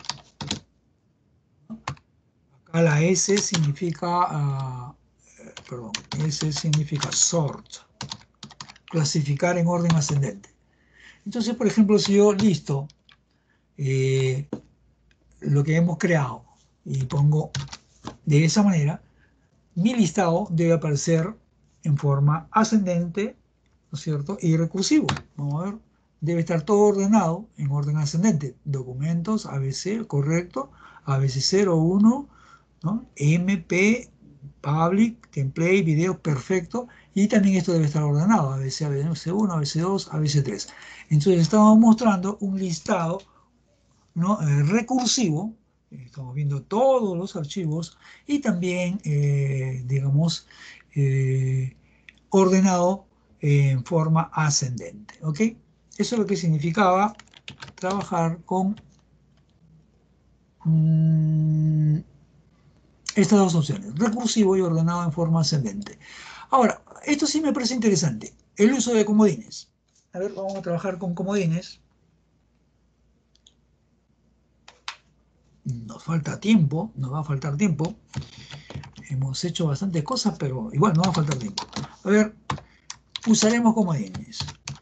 ¿No? Acá la S significa uh, perdón, S significa sort, clasificar en orden ascendente. Entonces, por ejemplo, si yo listo eh, lo que hemos creado y pongo de esa manera, mi listado debe aparecer en forma ascendente, ¿no es cierto? Y recursivo. Vamos a ver, debe estar todo ordenado en orden ascendente. Documentos, A B C, correcto, A B C cero, uno, ¿no? M P, public, template, video, perfecto. Y también esto debe estar ordenado, A B C, A B C uno, A B C dos, A B C tres. Entonces estamos mostrando un listado, ¿no? eh, recursivo. Estamos viendo todos los archivos y también, eh, digamos, eh, ordenado en forma ascendente. ¿Ok? Eso es lo que significaba trabajar con mmm, estas dos opciones, recursivo y ordenado en forma ascendente. Ahora, esto sí me parece interesante, el uso de comodines. A ver, vamos a trabajar con comodines. Nos falta tiempo, nos va a faltar tiempo. Hemos hecho bastantes cosas, pero igual nos va a faltar tiempo. A ver, usaremos comodines.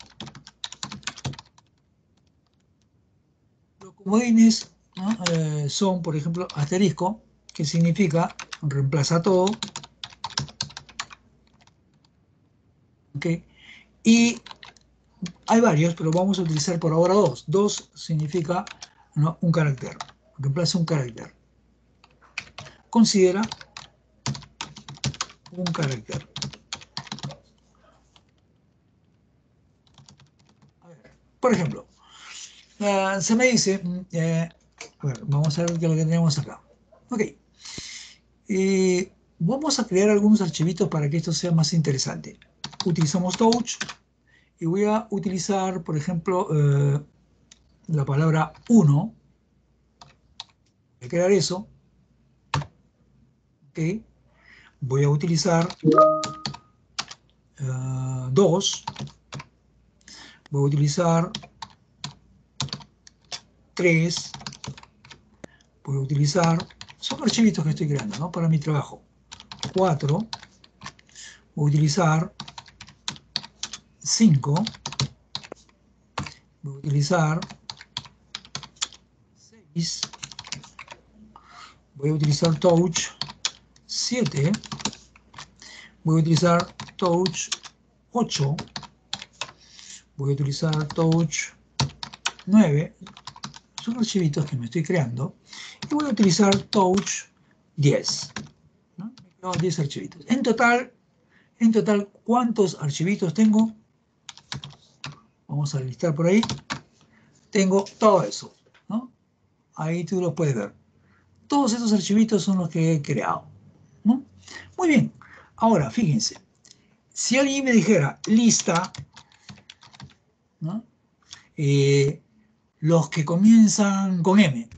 Los comodines, ¿no? eh, son, por ejemplo, asterisco, que significa reemplaza todo. ¿Ok? Y hay varios, pero vamos a utilizar por ahora dos. Dos significa, ¿no? un carácter. Reemplaza un carácter. Considera un carácter. A ver, por ejemplo, uh, se me dice, eh, a ver, vamos a ver qué es lo que tenemos acá. Ok. Eh, vamos a crear algunos archivitos para que esto sea más interesante. Utilizamos touch y voy a utilizar, por ejemplo, eh, la palabra uno. Voy a crear eso. Ok. Voy a utilizar uh, dos. Voy a utilizar tres. Voy a utilizar, son archivitos que estoy creando, ¿no? Para mi trabajo. cuatro. Voy a utilizar cinco. Voy a utilizar seis. Voy a utilizar touch siete. Voy a utilizar touch ocho. Voy a utilizar touch nueve. Son archivitos que me estoy creando. Y voy a utilizar touch diez. ¿no? diez archivitos. En total, en total, ¿cuántos archivitos tengo? Vamos a listar por ahí. Tengo todo eso. ¿no? Ahí tú lo puedes ver. Todos estos archivitos son los que he creado. ¿no? Muy bien. Ahora, fíjense. Si alguien me dijera lista, ¿no? eh, los que comienzan con M.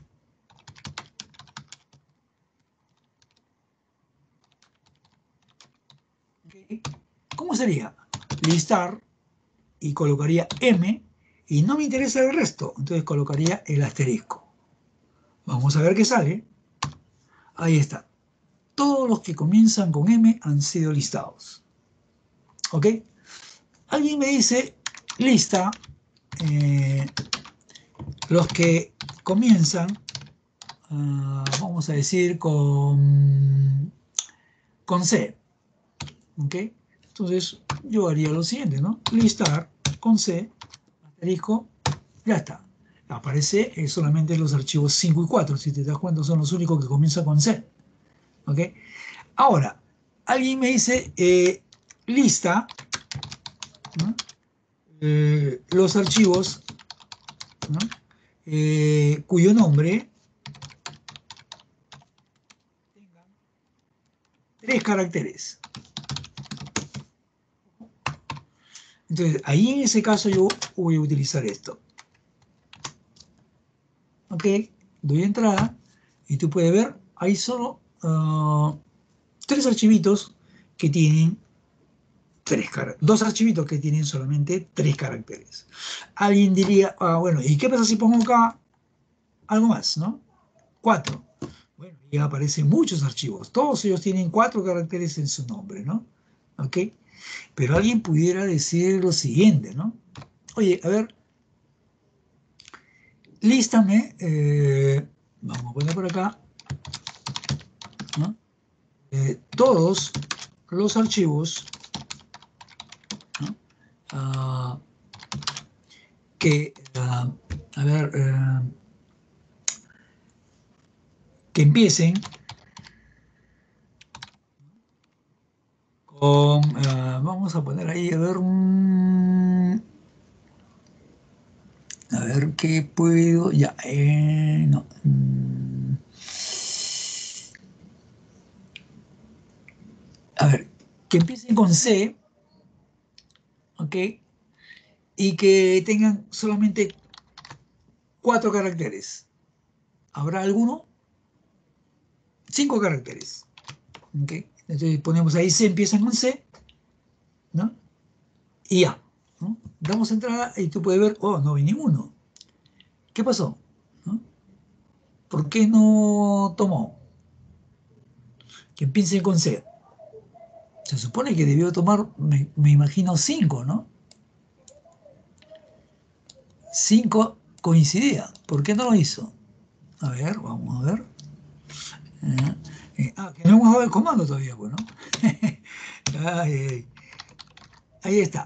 ¿Cómo sería? Listar y colocaría M y no me interesa el resto, entonces colocaría el asterisco. Vamos a ver qué sale. Ahí está. Todos los que comienzan con M han sido listados. ¿Ok? Alguien me dice lista eh, los que comienzan, uh, vamos a decir, con, con C. ¿Ok? Entonces yo haría lo siguiente, ¿no? Listar con C, asterisco, ya está. Aparece eh, solamente los archivos cinco y cuatro, si te das cuenta son los únicos que comienzan con C. ¿Ok? Ahora, alguien me dice eh, lista, ¿no? eh, los archivos, ¿no? eh, cuyo nombre tenga tres caracteres. Entonces, ahí en ese caso yo voy a utilizar esto. Ok, doy entrada y tú puedes ver, hay solo uh, tres archivitos que tienen tres caracteres, dos archivitos que tienen solamente tres caracteres. Alguien diría, ah, bueno, ¿y qué pasa si pongo acá algo más, no? Cuatro. Bueno, Y aparecen muchos archivos. Todos ellos tienen cuatro caracteres en su nombre, ¿no? ¿Ok? Pero alguien pudiera decir lo siguiente, ¿no? Oye, a ver, lístame, eh, vamos a poner por acá, ¿no? Eh, todos los archivos, ¿no? Uh, que, uh, a ver, uh, que empiecen con, uh, vamos a poner ahí, a ver, um, a ver qué puedo, ya, eh, no, um, a ver, que empiecen con C, ¿ok? Y que tengan solamente cuatro caracteres. ¿Habrá alguno? Cinco caracteres. ¿Okay? Entonces ponemos ahí C, empiezan con C, ¿no? Y ya, ¿no? Damos entrada y tú puedes ver, oh, no vi ninguno. ¿Qué pasó? ¿No? ¿Por qué no tomó? Que empiece con C. Se supone que debió tomar, me, me imagino, cinco, ¿no? Cinco coincidían. ¿Por qué no lo hizo? A ver, vamos a ver. Eh, eh, ah, que no hemos dado el comando todavía, pues, ¿no? Ay, ay. Ahí está.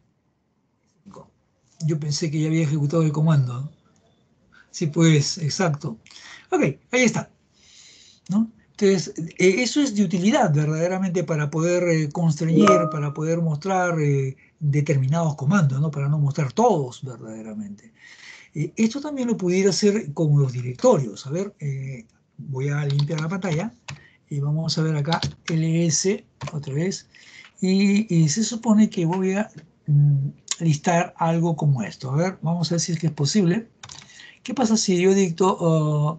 Yo pensé que ya había ejecutado el comando. Sí, pues, exacto. Ok, ahí está, ¿no? Entonces, eh, eso es de utilidad verdaderamente para poder eh, constreñir, para poder mostrar eh, determinados comandos, ¿no? Para no mostrar todos verdaderamente. Eh, esto también lo pudiera hacer con los directorios. A ver, eh, voy a limpiar la pantalla y vamos a ver acá ls otra vez. Y, y se supone que voy a mm, listar algo como esto. A ver, vamos a ver si es que es posible. ¿Qué pasa si yo dicto, uh,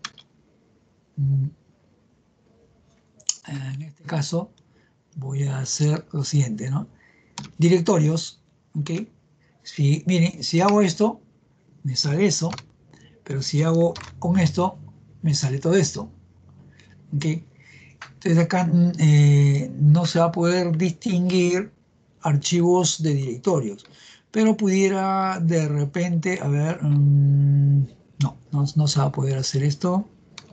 en este caso, voy a hacer lo siguiente, ¿no? Directorios, ¿ok? Si, miren, si hago esto, me sale eso, pero si hago con esto, me sale todo esto, ¿ok? Entonces acá eh, no se va a poder distinguir archivos de directorios, pero pudiera de repente, a ver, um, no, no, no se va a poder hacer esto.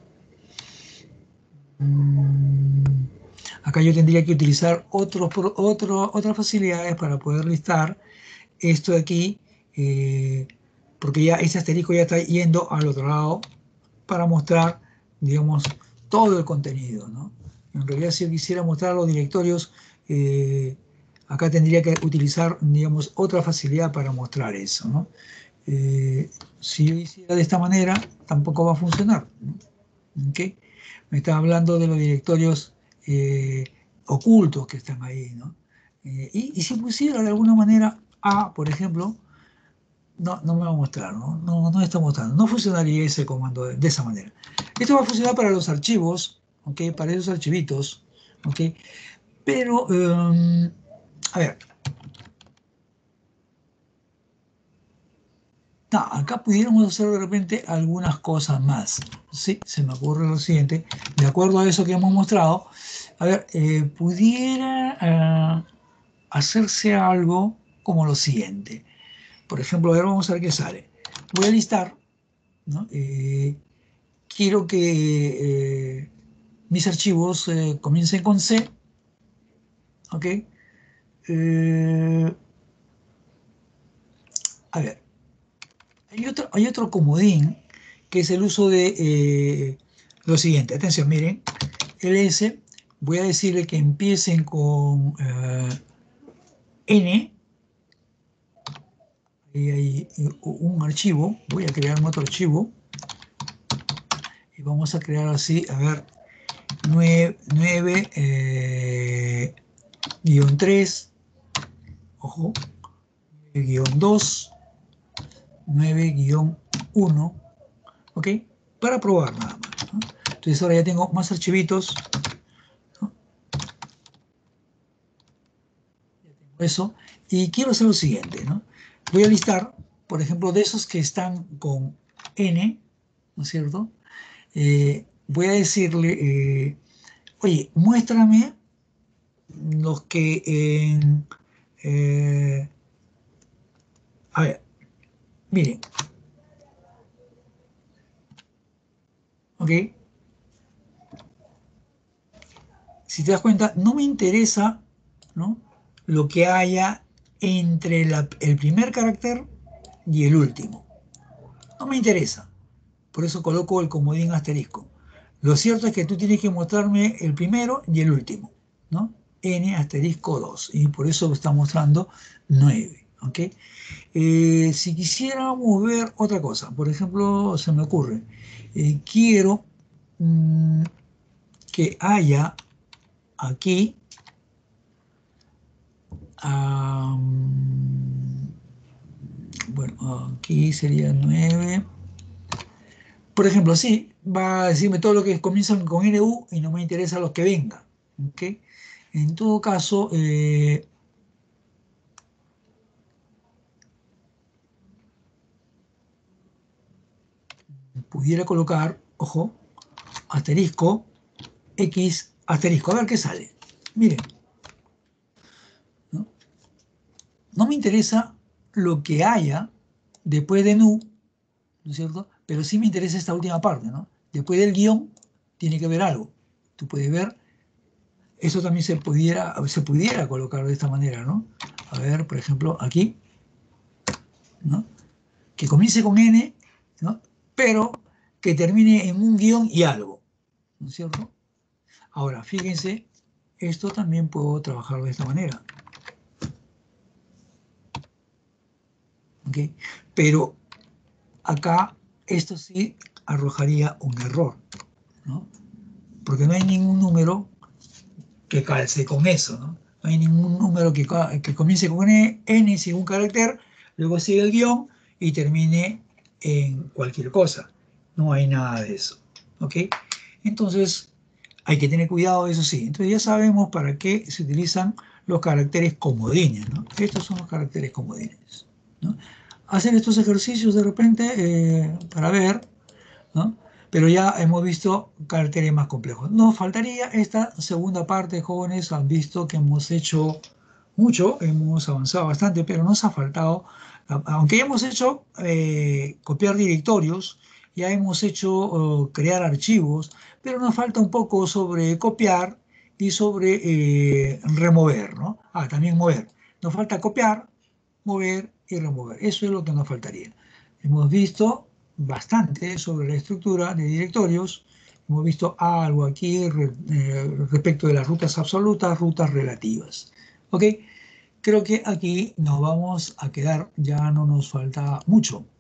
Um, acá yo tendría que utilizar otros, otro, otras facilidades para poder listar esto de aquí, eh, porque ya este asterisco ya está yendo al otro lado para mostrar, digamos, todo el contenido, ¿no? En realidad, si yo quisiera mostrar los directorios, eh, acá tendría que utilizar, digamos, otra facilidad para mostrar eso, ¿no? Eh, si yo hiciera de esta manera, tampoco va a funcionar, ¿no? ¿Okay? Me está hablando de los directorios eh, ocultos que están ahí, ¿no? Eh, y, y si pusiera de alguna manera A, por ejemplo, no, no me va a mostrar, ¿no? No, no está mostrando. No funcionaría ese comando de, de esa manera. Esto va a funcionar para los archivos, ¿ok? Para esos archivitos, ¿ok? Pero, um, a ver. No, acá pudiéramos hacer de repente algunas cosas más. Sí, se me ocurre lo siguiente. De acuerdo a eso que hemos mostrado, a ver, eh, pudiera uh, hacerse algo como lo siguiente. Por ejemplo, a ver, vamos a ver qué sale. Voy a listar, ¿no? Eh, quiero que eh, mis archivos eh, comiencen con C, ¿ok? Eh, a ver, hay otro, hay otro comodín que es el uso de eh, lo siguiente. Atención, miren, ls, voy a decirle que empiecen con eh, n, ahí hay un archivo, voy a crear otro archivo, y vamos a crear así, a ver, nueve, eh, guión tres, ojo, guión dos, nueve guión uno, ¿ok? Para probar nada más, ¿no? Entonces ahora ya tengo más archivitos, ¿no? Ya tengo eso, y quiero hacer lo siguiente, ¿no? Voy a listar, por ejemplo, de esos que están con N, ¿no es cierto? Eh, voy a decirle, eh, oye, muéstrame los que en... Eh, a ver, miren, ¿ok? Si te das cuenta, no me interesa, ¿no?, lo que haya entre la- el primer carácter y el último. No me interesa. Por eso coloco el comodín asterisco. Lo cierto es que tú tienes que mostrarme el primero y el último, ¿no? N asterisco dos. Y por eso está mostrando nueve, ¿ok? Eh, si quisiéramos ver otra cosa, por ejemplo, se me ocurre, eh, quiero mm, que haya aquí, um, bueno, aquí sería nueve. Por ejemplo, sí, va a decirme todo lo que comienzan con N U y no me interesa los que vengan. ¿Ok? En todo caso, eh, pudiera colocar, ojo, asterisco, X, asterisco, a ver qué sale. Miren, ¿no? No me interesa lo que haya después de nu, ¿no es cierto? Pero sí me interesa esta última parte, ¿no? Después del guión tiene que haber algo. Tú puedes ver, eso también se pudiera, se pudiera colocar de esta manera, ¿no? A ver, por ejemplo, aquí, ¿no?, que comience con N, ¿no?, pero que termine en un guión y algo, ¿no es cierto? Ahora, fíjense, esto también puedo trabajar de esta manera, ¿ok? Pero acá esto sí arrojaría un error, ¿no? Porque no hay ningún número que calce con eso, ¿no? No hay ningún número que, que comience con N, N sin un carácter, luego sigue el guión y termine en cualquier cosa. No hay nada de eso, ¿ok? Entonces, hay que tener cuidado, eso sí. Entonces ya sabemos para qué se utilizan los caracteres comodines, ¿no? Estos son los caracteres comodines, ¿no? Hacer estos ejercicios de repente eh, para ver, ¿no? Pero ya hemos visto caracteres más complejos. Nos faltaría esta segunda parte, jóvenes. Han visto que hemos hecho mucho, hemos avanzado bastante, pero nos ha faltado, aunque ya hemos hecho eh, copiar directorios, ya hemos hecho uh, crear archivos, pero nos falta un poco sobre copiar y sobre eh, remover, ¿no? Ah, también mover. Nos falta copiar, mover y remover. Eso es lo que nos faltaría. Hemos visto bastante sobre la estructura de directorios. Hemos visto algo aquí re, eh, respecto de las rutas absolutas, rutas relativas. ¿Ok? Creo que aquí nos vamos a quedar, ya no nos falta mucho.